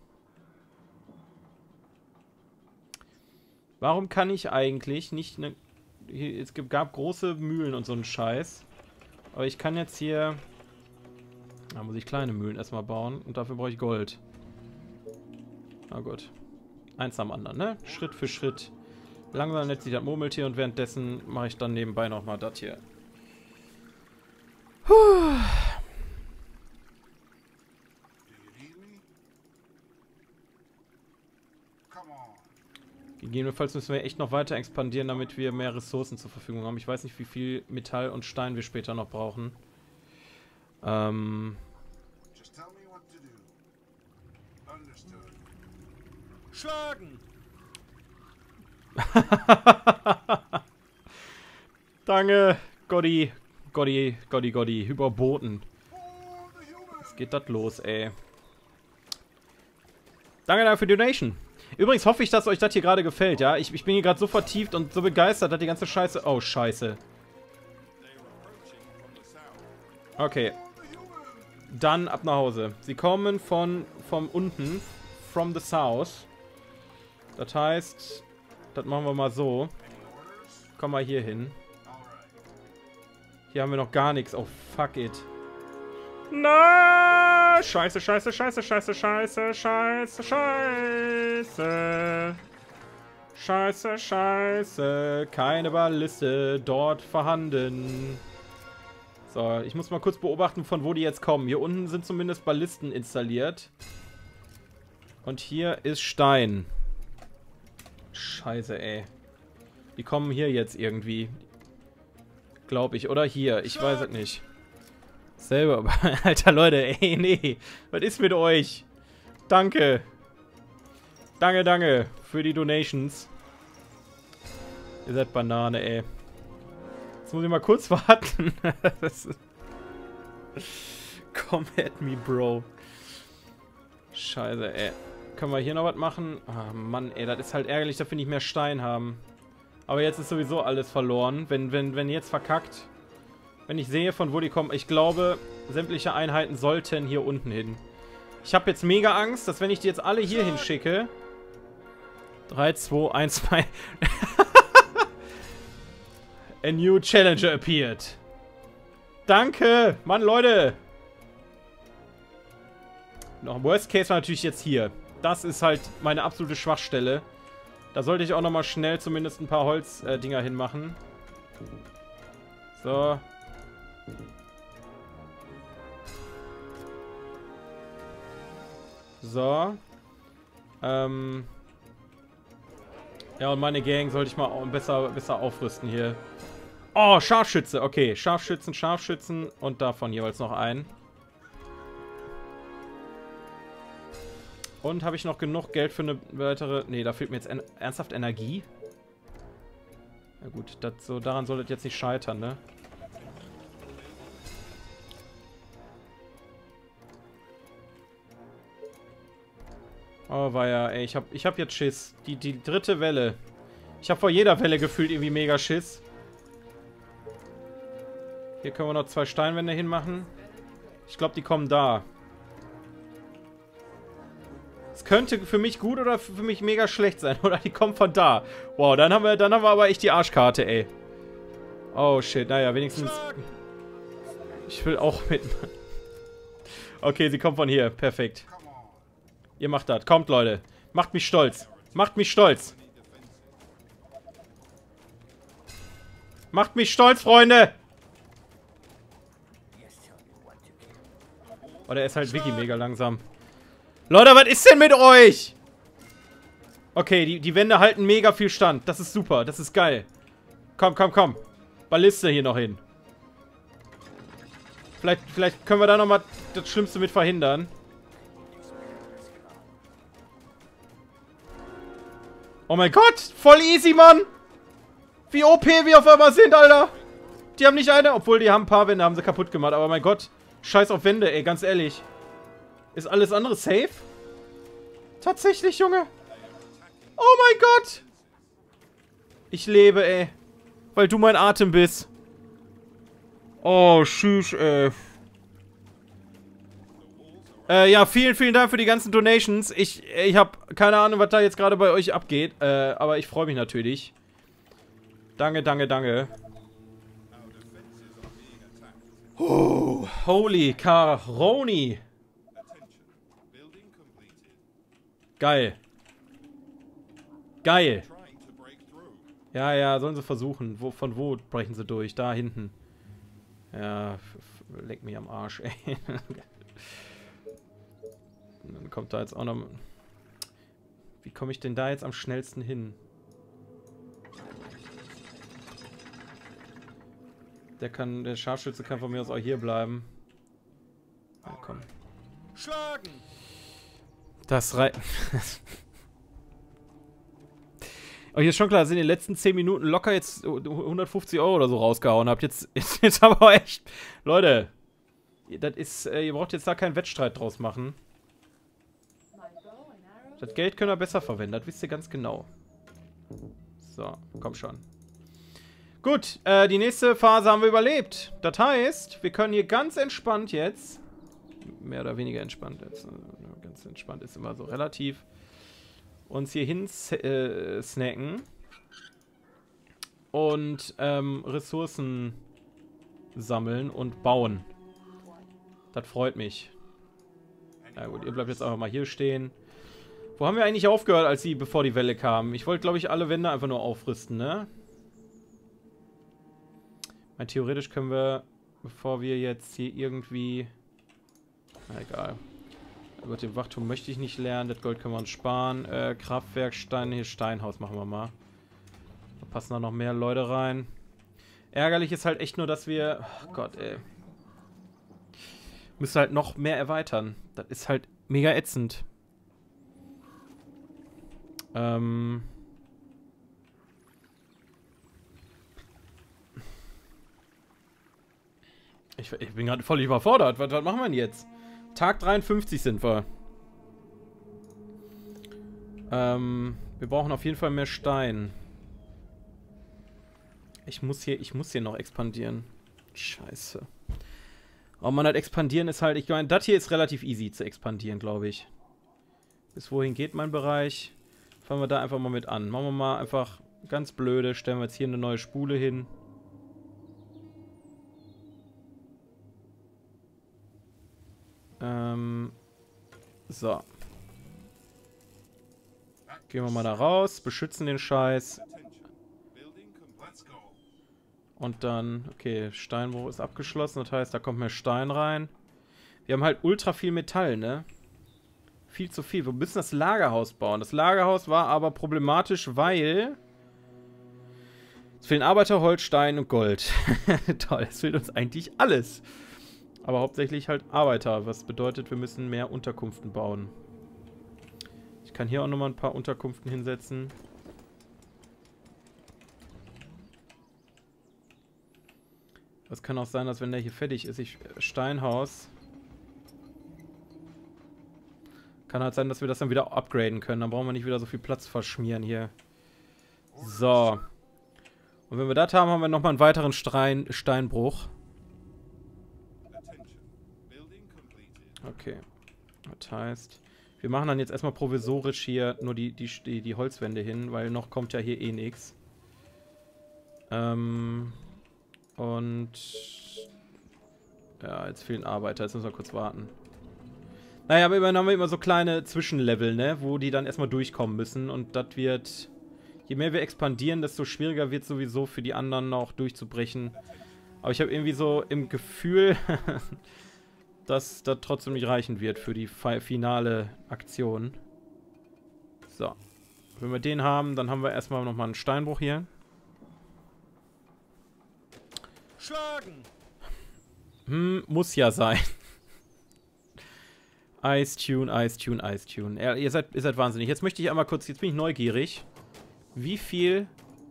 Warum kann ich eigentlich nicht eine... Es gab große Mühlen und so einen Scheiß. Aber ich kann jetzt hier... Da muss ich kleine Mühlen erstmal bauen und dafür brauche ich Gold. Na gut. Eins am anderen, ne? Schritt für Schritt. Langsam netzt sich das Murmeltier und währenddessen mache ich dann nebenbei nochmal das hier. Puh. Gegebenenfalls müssen wir echt noch weiter expandieren, damit wir mehr Ressourcen zur Verfügung haben. Ich weiß nicht, wie viel Metall und Stein wir später noch brauchen. Schlagen! Danke, Gotti. Überboten. Jetzt geht das los, ey. Danke dafür für die Donation. Übrigens hoffe ich, dass euch das hier gerade gefällt, ja? Ich bin hier gerade so vertieft und so begeistert, dass die ganze Scheiße... Oh, Scheiße. Okay. Dann ab nach Hause. Sie kommen von unten. From the south. Das heißt, das machen wir mal so. Komm mal hier hin. Hier haben wir noch gar nichts. Oh, fuck it. Na, Scheiße. Scheiße. Keine Balliste dort vorhanden. So, ich muss mal kurz beobachten, von wo die jetzt kommen. Hier unten sind zumindest Ballisten installiert. Und hier ist Stein. Scheiße, ey. Die kommen hier jetzt irgendwie. Glaube ich. Oder hier. Ich weiß es nicht. Selber. Alter, Leute, ey, nee. Was ist mit euch? Danke. Danke für die Donations. Ihr seid Banane, ey. Jetzt muss ich mal kurz warten. Come at me, Bro. Scheiße, ey. Können wir hier noch was machen? Ah, Mann, ey, das ist halt ärgerlich, dass wir nicht mehr Stein haben. Aber jetzt ist sowieso alles verloren. Wenn jetzt verkackt. Wenn ich sehe, von wo die kommen. Ich glaube, sämtliche Einheiten sollten hier unten hin. Ich habe jetzt mega Angst, dass wenn ich die jetzt alle hier hinschicke. 3, 2, 1, 2. A new challenger appeared. Danke! Mann, Leute! Noch Worst Case war natürlich jetzt hier. Das ist halt meine absolute Schwachstelle. Da sollte ich auch nochmal schnell zumindest ein paar Holzdinger hinmachen. So. So. Ja, und meine Gang sollte ich mal besser aufrüsten hier. Oh, Scharfschütze. Okay, Scharfschützen. Und davon jeweils noch einen. Und habe ich noch genug Geld für eine weitere... Nee, da fehlt mir jetzt ernsthaft Energie. Ja gut, daran soll das jetzt nicht scheitern, ne? Oh, weia, ey, ich hab jetzt Schiss. Die dritte Welle. Ich habe vor jeder Welle gefühlt irgendwie mega Schiss. Hier können wir noch 2 Steinwände hinmachen. Ich glaube, die kommen da. Es könnte für mich gut oder für mich mega schlecht sein. Oder die kommen von da. Wow, dann haben wir aber echt die Arschkarte, ey. Oh, shit. Naja, wenigstens... Ich will auch mitmachen. Okay, sie kommt von hier. Perfekt. Ihr macht das. Kommt, Leute. Macht mich stolz. Macht mich stolz. Macht mich stolz, Freunde. Oh, der ist halt wirklich mega langsam. Leute, was ist denn mit euch? Okay, die Wände halten mega viel Stand. Das ist super. Das ist geil. Komm, komm, komm. Balliste hier noch hin. Vielleicht können wir da nochmal das Schlimmste mit verhindern. Oh mein Gott! Voll easy, Mann! Wie OP wir auf einmal sind, Alter! Die haben nicht eine, obwohl die haben ein paar Wände, haben sie kaputt gemacht. Aber mein Gott, scheiß auf Wände, ey, ganz ehrlich. Ist alles andere safe? Tatsächlich, Junge. Oh mein Gott! Ich lebe, ey. Weil du mein Atem bist. Oh, tschüss, ey. Ja, vielen Dank für die ganzen Donations. Ich habe keine Ahnung, was da jetzt gerade bei euch abgeht. Aber ich freue mich natürlich. Danke, danke, danke. Oh, holy Caroni. Geil. Geil. Ja, ja, sollen sie versuchen. Von wo brechen sie durch? Da hinten. Ja, leck mich am Arsch, ey. Und dann kommt da jetzt auch noch... Wie komme ich denn da jetzt am schnellsten hin? Der Scharfschütze kann von mir aus auch hier bleiben. Na komm. Schlagen! Das reicht. Aber hier ist schon klar, dass ihr in den letzten 10 Minuten locker jetzt 150 € oder so rausgehauen habt. Jetzt aber echt... Leute, das ist... ihr braucht jetzt da keinen Wettstreit draus machen. Das Geld können wir besser verwenden, das wisst ihr ganz genau. So, komm schon. Gut, die nächste Phase haben wir überlebt. Das heißt, wir können hier ganz entspannt jetzt... Mehr oder weniger entspannt jetzt. Ganz entspannt ist immer so relativ... uns hier hin snacken und Ressourcen sammeln und bauen. Das freut mich. Na gut, ihr bleibt jetzt einfach mal hier stehen. Wo haben wir eigentlich aufgehört, bevor die Welle kam? Ich wollte, glaube ich, alle Wände einfach nur aufrüsten, ne? Weil theoretisch können wir, bevor wir jetzt hier irgendwie... Na egal. Über den Wachturm möchte ich nicht lernen. Das Gold können wir uns sparen. Kraftwerk, hier Steinhaus machen wir mal. Da passen da noch mehr Leute rein. Ärgerlich ist halt echt nur, dass wir... Oh Gott, ey. Müssen halt noch mehr erweitern. Das ist halt mega ätzend. Ich bin gerade voll überfordert. Was machen wir denn jetzt? Tag 53 sind wir. Wir brauchen auf jeden Fall mehr Stein. Ich muss hier noch expandieren. Scheiße. Oh man, halt expandieren ist halt... Ich meine, das hier ist relativ easy zu expandieren, glaube ich. Bis wohin geht mein Bereich? Fangen wir da einfach mal mit an. Machen wir mal einfach ganz blöde. Stellen wir jetzt hier eine neue Spule hin. So. Gehen wir mal da raus. Beschützen den Scheiß. Und dann... Okay, Steinbruch ist abgeschlossen. Das heißt, da kommt mehr Stein rein. Wir haben halt ultra viel Metall, ne? Viel zu viel. Wir müssen das Lagerhaus bauen. Das Lagerhaus war aber problematisch, weil... Es fehlen Arbeiter, Holz, Stein und Gold. Toll, es fehlt uns eigentlich alles. Aber hauptsächlich halt Arbeiter, was bedeutet, wir müssen mehr Unterkünften bauen. Ich kann hier auch nochmal ein paar Unterkünften hinsetzen. Es kann auch sein, dass wenn der hier fertig ist, Steinhaus... Kann halt sein, dass wir das dann wieder upgraden können. Dann brauchen wir nicht wieder so viel Platz verschmieren hier. So. Und wenn wir das haben, haben wir nochmal einen weiteren Steinbruch. Okay. Das heißt, wir machen dann jetzt erstmal provisorisch hier nur die Holzwände hin, weil noch kommt ja hier eh nichts. Und... Ja, jetzt fehlen Arbeiter. Jetzt müssen wir kurz warten. Naja, aber immerhin haben wir immer so kleine Zwischenlevel, ne? Wo die dann erstmal durchkommen müssen. Und das wird... Je mehr wir expandieren, desto schwieriger wird es sowieso für die anderen noch durchzubrechen. Aber ich habe irgendwie so im Gefühl, dass das trotzdem nicht reichen wird für die finale Aktion. So. Wenn wir den haben, dann haben wir erstmal nochmal einen Steinbruch hier. Schlagen! Muss ja sein. Ice-Tune, Ice-Tune, Ice-Tune. Ja, ihr seid wahnsinnig. Jetzt möchte ich einmal kurz, jetzt bin ich neugierig. Wie viel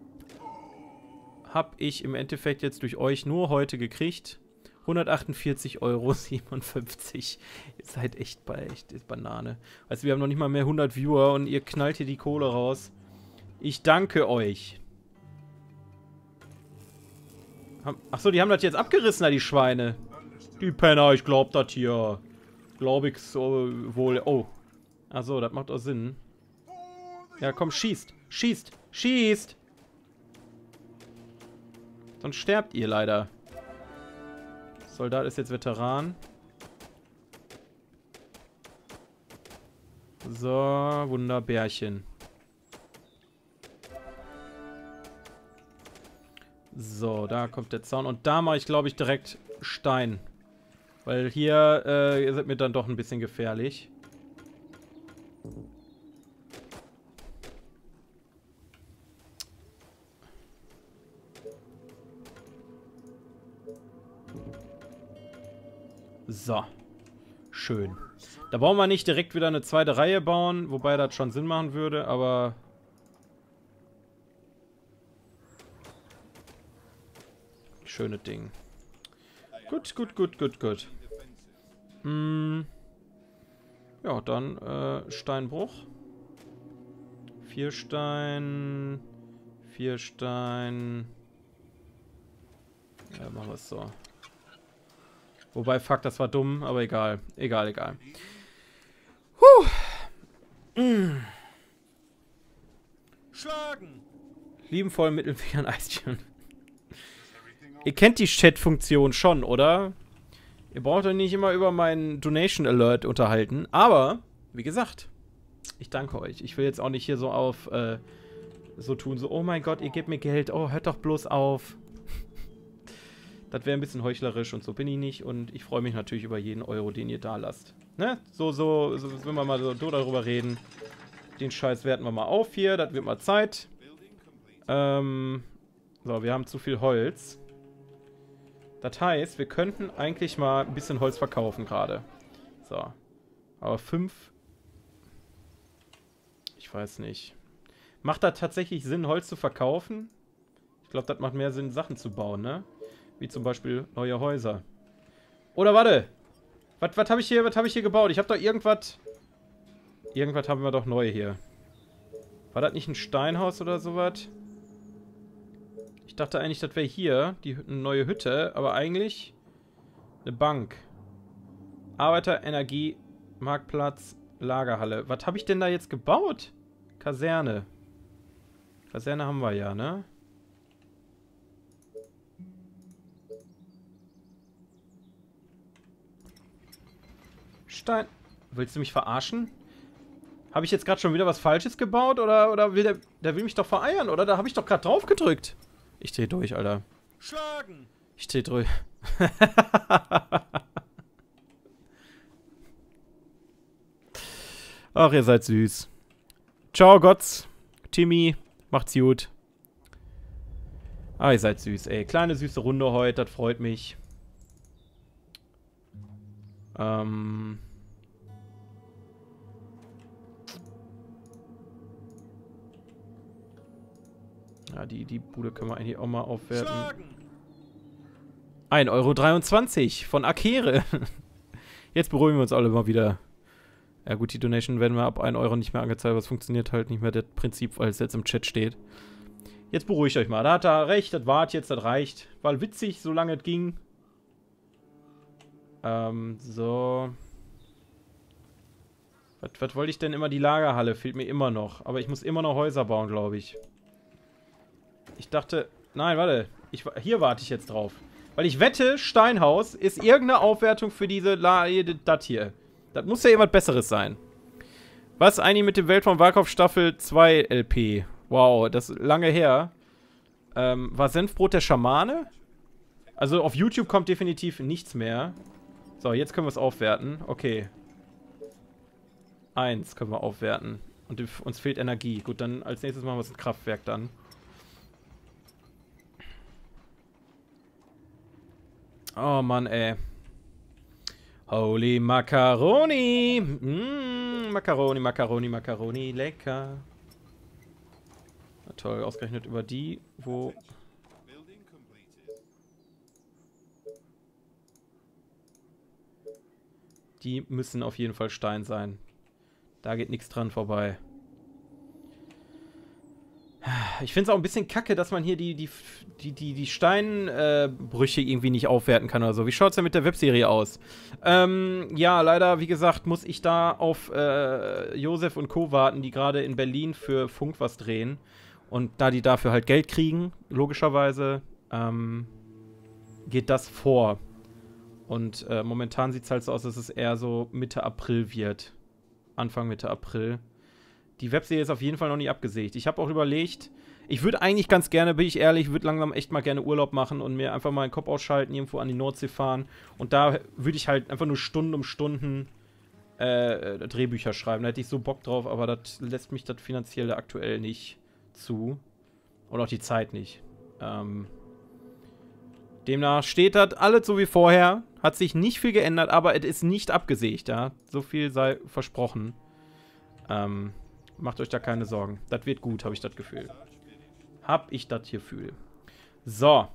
habe ich im Endeffekt jetzt durch euch nur heute gekriegt? 148,57 €. Ihr seid echt Banane. Also wir haben noch nicht mal mehr 100 Viewer und ihr knallt hier die Kohle raus. Ich danke euch. Achso, die haben das jetzt abgerissen, da die Schweine. Die Penner, ich glaub das hier. Glaub ich so wohl. Oh. Achso, das macht auch Sinn. Ja, komm, schießt. Schießt. Schießt. Sonst sterbt ihr leider. Soldat ist jetzt Veteran. So, Wunderbärchen. So, da kommt der Zaun. Und da mache ich, glaube ich, direkt Stein. Weil hier ist mir dann doch ein bisschen gefährlich. So. Schön. Da brauchen wir nicht direkt wieder eine zweite Reihe bauen, wobei das schon Sinn machen würde, aber... Schönes Ding. Gut, gut, gut, gut, gut. Ja, dann Steinbruch. 4 Stein. 4 Stein. Ja, machen wir es so. Wobei, fuck, das war dumm, aber egal. Egal, egal. Schlagen! Liebenvoll Mittelfingern Eistchen. Ihr kennt die Chat-Funktion schon, oder? Ihr braucht euch nicht immer über meinen Donation Alert unterhalten. Aber, wie gesagt, ich danke euch. Ich will jetzt auch nicht hier so auf, so tun, so, oh mein Gott, ihr gebt mir Geld. Oh, hört doch bloß auf. Das wäre ein bisschen heuchlerisch und so bin ich nicht. Und ich freue mich natürlich über jeden Euro, den ihr da lasst. Ne? So, wenn wir mal so darüber reden. Den Scheiß werten wir mal auf hier. Das wird mal Zeit. So, wir haben zu viel Holz. Das heißt, wir könnten eigentlich mal ein bisschen Holz verkaufen gerade. So. Aber 5... Ich weiß nicht. Macht da tatsächlich Sinn, Holz zu verkaufen? Ich glaube, das macht mehr Sinn, Sachen zu bauen, ne? Wie zum Beispiel neue Häuser. Oder warte! Was habe ich hier gebaut? Ich habe doch irgendwas... Irgendwas haben wir doch neu hier. War das nicht ein Steinhaus oder sowas? Ich dachte eigentlich, das wäre hier eine neue Hütte, aber eigentlich eine Bank. Arbeiter, Energie, Marktplatz, Lagerhalle. Was habe ich denn da jetzt gebaut? Kaserne. Kaserne haben wir ja, ne? Stein. Willst du mich verarschen? Habe ich jetzt gerade schon wieder was Falsches gebaut? Oder will der will mich doch vereiern, oder? Da habe ich doch gerade drauf gedrückt. Ich dreh durch, Alter. Schlagen! Ich dreh durch. Ach, ihr seid süß. Ciao, Gotts. Timmy, macht's gut. Ah, ihr seid süß, ey. Kleine süße Runde heute, das freut mich. Ja, die Bude können wir eigentlich auch mal aufwerten. 1,23 € von Akere. Jetzt beruhigen wir uns alle mal wieder. Ja gut, die Donation werden wir ab 1 € nicht mehr angezeigt, aber es funktioniert halt nicht mehr das Prinzip, weil es jetzt im Chat steht. Jetzt beruhigt euch mal. Da hat er recht, das wart jetzt, das reicht. War witzig, solange es ging. So. Was wollte ich denn immer? Die Lagerhalle fehlt mir immer noch. Aber ich muss immer noch Häuser bauen, glaube ich. Ich dachte... Nein, warte. Hier warte ich jetzt drauf. Weil ich wette, Steinhaus ist irgendeine Aufwertung für diese... Das hier. Das muss ja irgendwas Besseres sein. Was eigentlich mit dem Welt vom Wahlkampf Staffel 2 LP? Wow, das ist lange her. War Senfbrot der Schamane? Also auf YouTube kommt definitiv nichts mehr. So, jetzt können wir es aufwerten. Okay. 1 können wir aufwerten. Und uns fehlt Energie. Gut, dann als nächstes machen wir ein Kraftwerk dann. Oh Mann, ey. Holy Macaroni. Macaroni, Macaroni, Macaroni. Lecker. Na toll, ausgerechnet über die, wo... Die müssen auf jeden Fall Stein sein. Da geht nichts dran vorbei. Ich finde es auch ein bisschen kacke, dass man hier die Steinbrüche irgendwie nicht aufwerten kann oder so. Wie schaut es denn mit der Webserie aus? Ja, leider, wie gesagt, muss ich da auf Josef und Co. warten, die gerade in Berlin für Funk was drehen. Und da die dafür halt Geld kriegen, logischerweise, geht das vor. Und momentan sieht es halt so aus, dass es eher so Mitte April wird. Anfang Mitte April. Die Webserie ist auf jeden Fall noch nicht abgesägt. Ich habe auch überlegt, ich würde eigentlich ganz gerne, bin ich ehrlich, würde langsam echt mal gerne Urlaub machen und mir einfach mal den Kopf ausschalten, irgendwo an die Nordsee fahren. Und da würde ich halt einfach nur Stunden um Stunden Drehbücher schreiben. Da hätte ich so Bock drauf, aber das lässt mich das finanziell aktuell nicht zu. Und auch die Zeit nicht. Demnach steht das alles so wie vorher. Hat sich nicht viel geändert, aber es ist nicht abgesägt, ja. So viel sei versprochen. Macht euch da keine Sorgen. Das wird gut, habe ich das Gefühl. Hab ich das Gefühl. So.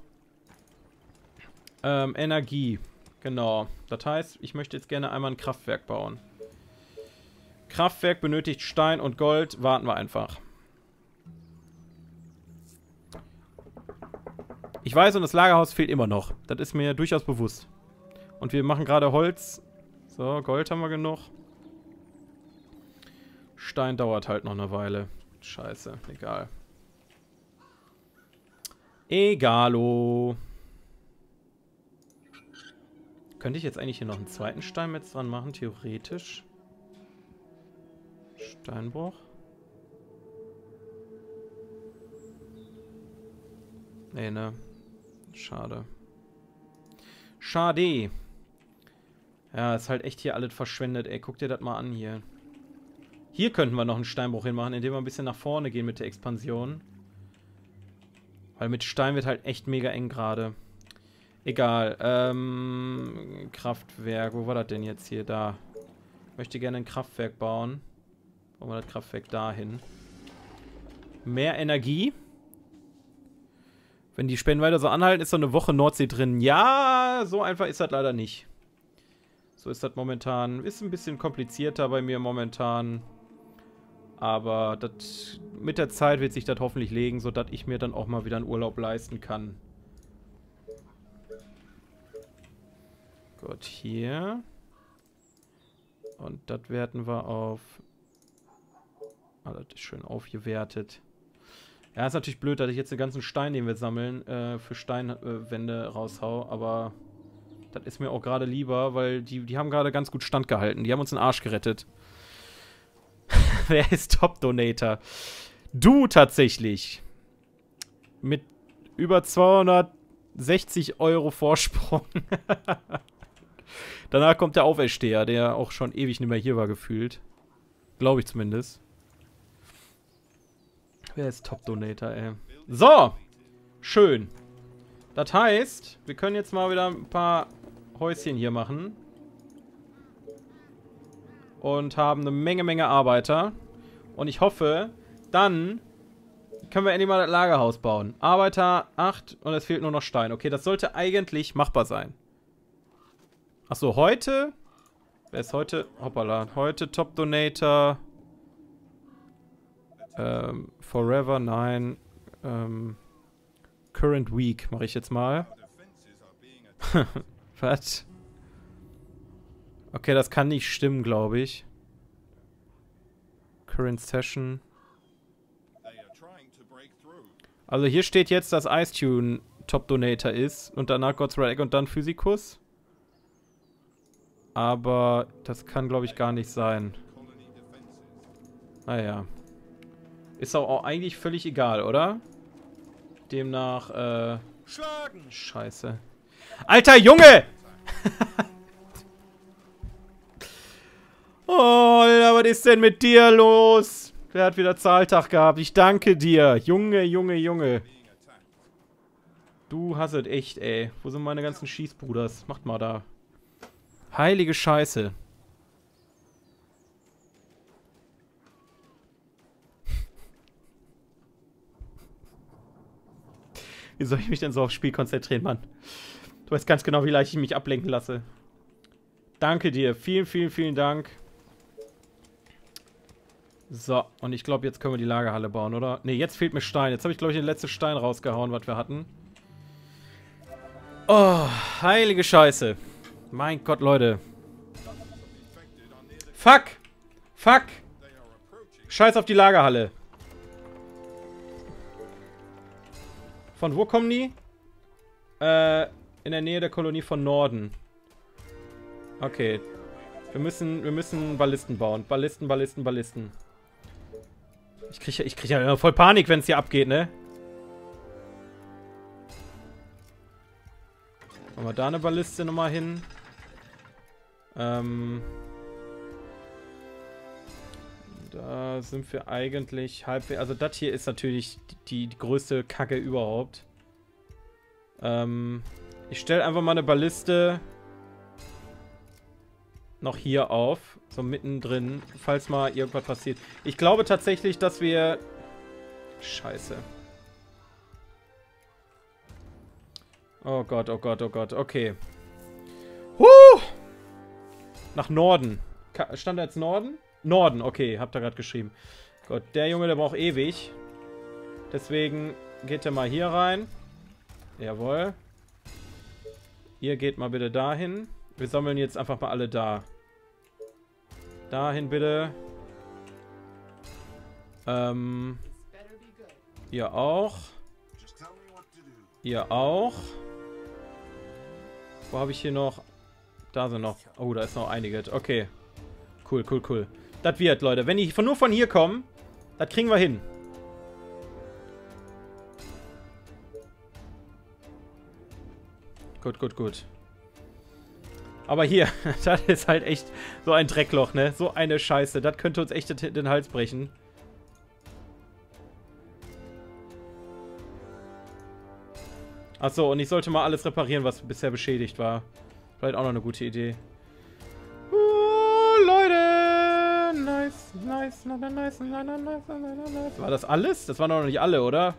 Energie. Genau. Das heißt, ich möchte jetzt gerne einmal ein Kraftwerk bauen. Kraftwerk benötigt Stein und Gold. Warten wir einfach. Ich weiß, und das Lagerhaus fehlt immer noch. Das ist mir durchaus bewusst. Und wir machen gerade Holz. So, Gold haben wir genug. Stein dauert halt noch eine Weile. Scheiße, egal. Egalo. Könnte ich jetzt eigentlich hier noch einen zweiten Stein mit dran machen, theoretisch? Steinbruch. Nee, ne? Schade. Schade. Ja, ist halt echt hier alles verschwendet, ey. Guck dir das mal an hier. Hier könnten wir noch einen Steinbruch hinmachen, indem wir ein bisschen nach vorne gehen mit der Expansion. Weil mit Stein wird halt echt mega eng gerade. Egal. Kraftwerk. Wo war das denn jetzt hier? Da. Ich möchte gerne ein Kraftwerk bauen. Bauen wir das Kraftwerk dahin. Mehr Energie. Wenn die Spenden weiter so anhalten, ist so eine Woche Nordsee drin. Ja, so einfach ist das leider nicht. So ist das momentan. Ist ein bisschen komplizierter bei mir momentan. Aber das, mit der Zeit wird sich das hoffentlich legen, sodass ich mir dann auch mal wieder einen Urlaub leisten kann. Gut, hier. Und das werten wir auf... Ah, das ist schön aufgewertet. Ja, ist natürlich blöd, dass ich jetzt den ganzen Stein, den wir sammeln, für Steinwände raushau. Aber das ist mir auch gerade lieber, weil die haben gerade ganz gut standgehalten. Die haben uns den Arsch gerettet. Wer ist Top-Donator? Du tatsächlich. Mit über 260 € Vorsprung. Danach kommt der Aufersteher, der auch schon ewig nicht mehr hier war, gefühlt. Glaube ich zumindest. Wer ist Top-Donator, ey? So! Schön. Das heißt, wir können jetzt mal wieder ein paar Häuschen hier machen. Und haben eine Menge Arbeiter. Und ich hoffe, dann können wir endlich mal das Lagerhaus bauen. Arbeiter 8 und es fehlt nur noch Stein. Okay, das sollte eigentlich machbar sein. Achso, heute... Wer ist heute? Hoppala. Heute Top-Donator... Forever, nein. Current Week mache ich jetzt mal. Was? Okay, das kann nicht stimmen, glaube ich. Current Session. Also hier steht jetzt, dass Icetune Top Donator ist und danach God's Red Egg und dann Physikus. Aber das kann, glaube ich, gar nicht sein. Naja. Ist auch eigentlich völlig egal, oder? Demnach, Schlagen! Scheiße. Alter Junge! Oh, Alter, was ist denn mit dir los? Der hat wieder Zahltag gehabt. Ich danke dir. Junge, Junge, Junge. Du hast es echt, ey. Wo sind meine ganzen Schießbruders? Macht mal da. Heilige Scheiße. Wie soll ich mich denn so aufs Spiel konzentrieren, Mann? Du weißt ganz genau, wie leicht ich mich ablenken lasse. Danke dir. Vielen, vielen, vielen Dank. So, und ich glaube, jetzt können wir die Lagerhalle bauen, oder? Ne, jetzt fehlt mir Stein. Jetzt habe ich, glaube ich, den letzten Stein rausgehauen, was wir hatten. Oh, heilige Scheiße. Mein Gott, Leute. Fuck! Fuck! Scheiß auf die Lagerhalle. Von wo kommen die? In der Nähe der Kolonie von Norden. Okay. Wir müssen Ballisten bauen. Ballisten, Ballisten, Ballisten. Ich krieg ja immer voll Panik, wenn es hier abgeht, ne? Machen wir da eine Balliste nochmal hin. Da sind wir eigentlich halbwegs... Also das hier ist natürlich die größte Kacke überhaupt. Ich stelle einfach mal eine Balliste noch hier auf. So mittendrin, falls mal irgendwas passiert. Ich glaube tatsächlich, dass wir... Scheiße. Oh Gott, oh Gott, oh Gott. Okay. Nach Norden. Stand da jetzt Norden? Norden, okay. Habt ihr gerade geschrieben. Gott, der Junge, der braucht ewig. Deswegen geht er mal hier rein. Jawohl. Ihr geht mal bitte dahin. Wir sammeln jetzt einfach mal alle da. Dahin bitte. Ihr auch. Ihr auch. Wo habe ich hier noch? Da sind noch. Oh, da ist noch einiges. Okay. Cool, cool, cool. Das wird, Leute. Wenn die nur von hier kommen, das kriegen wir hin. Gut, gut, gut. Aber hier, das ist halt echt so ein Dreckloch, ne? So eine Scheiße. Das könnte uns echt den Hals brechen. Achso, und ich sollte mal alles reparieren, was bisher beschädigt war. Vielleicht auch noch eine gute Idee. Leute! Nice, nice, nice, nice, nice, nice. War das alles? Das waren doch noch nicht alle, oder?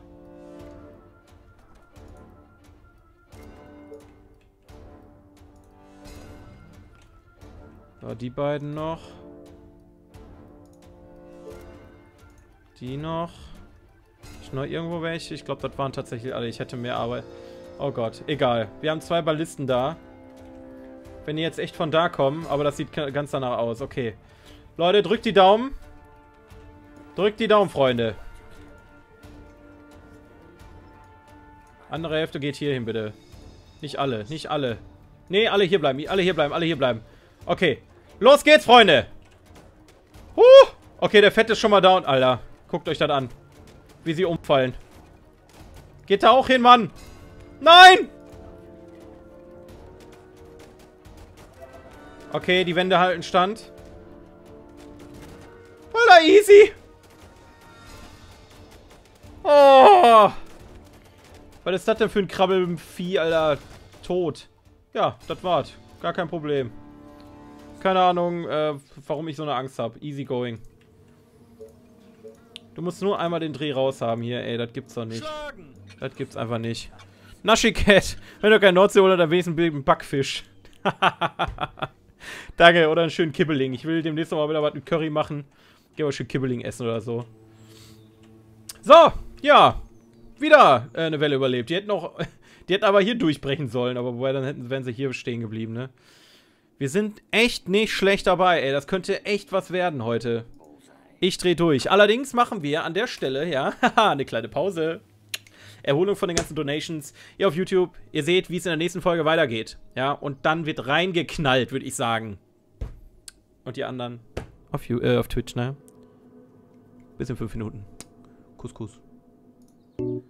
So, die beiden noch. Die noch. Ist noch irgendwo welche? Ich glaube, das waren tatsächlich alle. Ich hätte mehr Arbeit. Oh Gott, egal. Wir haben 2 Ballisten da. Wenn die jetzt echt von da kommen, aber das sieht ganz danach aus. Okay. Leute, drückt die Daumen. Drückt die Daumen, Freunde. Andere Hälfte geht hier hin, bitte. Nicht alle, nicht alle. Nee, alle hier bleiben, alle hier bleiben, alle hier bleiben. Okay. Los geht's, Freunde. Okay, der Fett ist schon mal down, Alter. Guckt euch das an. Wie sie umfallen. Geht da auch hin, Mann. Nein! Okay, die Wände halten stand. Alter, easy. Oh. Was ist das denn für ein Krabbelvieh, Alter? Tot. Ja, das war's. Gar kein Problem. Keine Ahnung, warum ich so eine Angst habe. Easy going. Du musst nur einmal den Dreh raus haben hier, ey. Das gibt's doch nicht. Das gibt's einfach nicht. Naschicat. Wenn du kein Nordseeurlaub, dann wenigstens einen Backfisch. Danke, oder einen schönen Kibbeling. Ich will demnächst noch mal wieder was mit Curry machen. Geh mal schön Kibbeling essen oder so. So, ja. Wieder eine Welle überlebt. Die hätten aber hier durchbrechen sollen. Aber wobei, dann wären sie hier stehen geblieben, ne? Wir sind echt nicht schlecht dabei, ey. Das könnte echt was werden heute. Ich drehe durch. Allerdings machen wir an der Stelle, ja, eine kleine Pause. Erholung von den ganzen Donations. Ihr auf YouTube, ihr seht, wie es in der nächsten Folge weitergeht. Ja, und dann wird reingeknallt, würde ich sagen. Und die anderen auf Twitch, ne? Bis in 5 Minuten. Kuss, Kuss.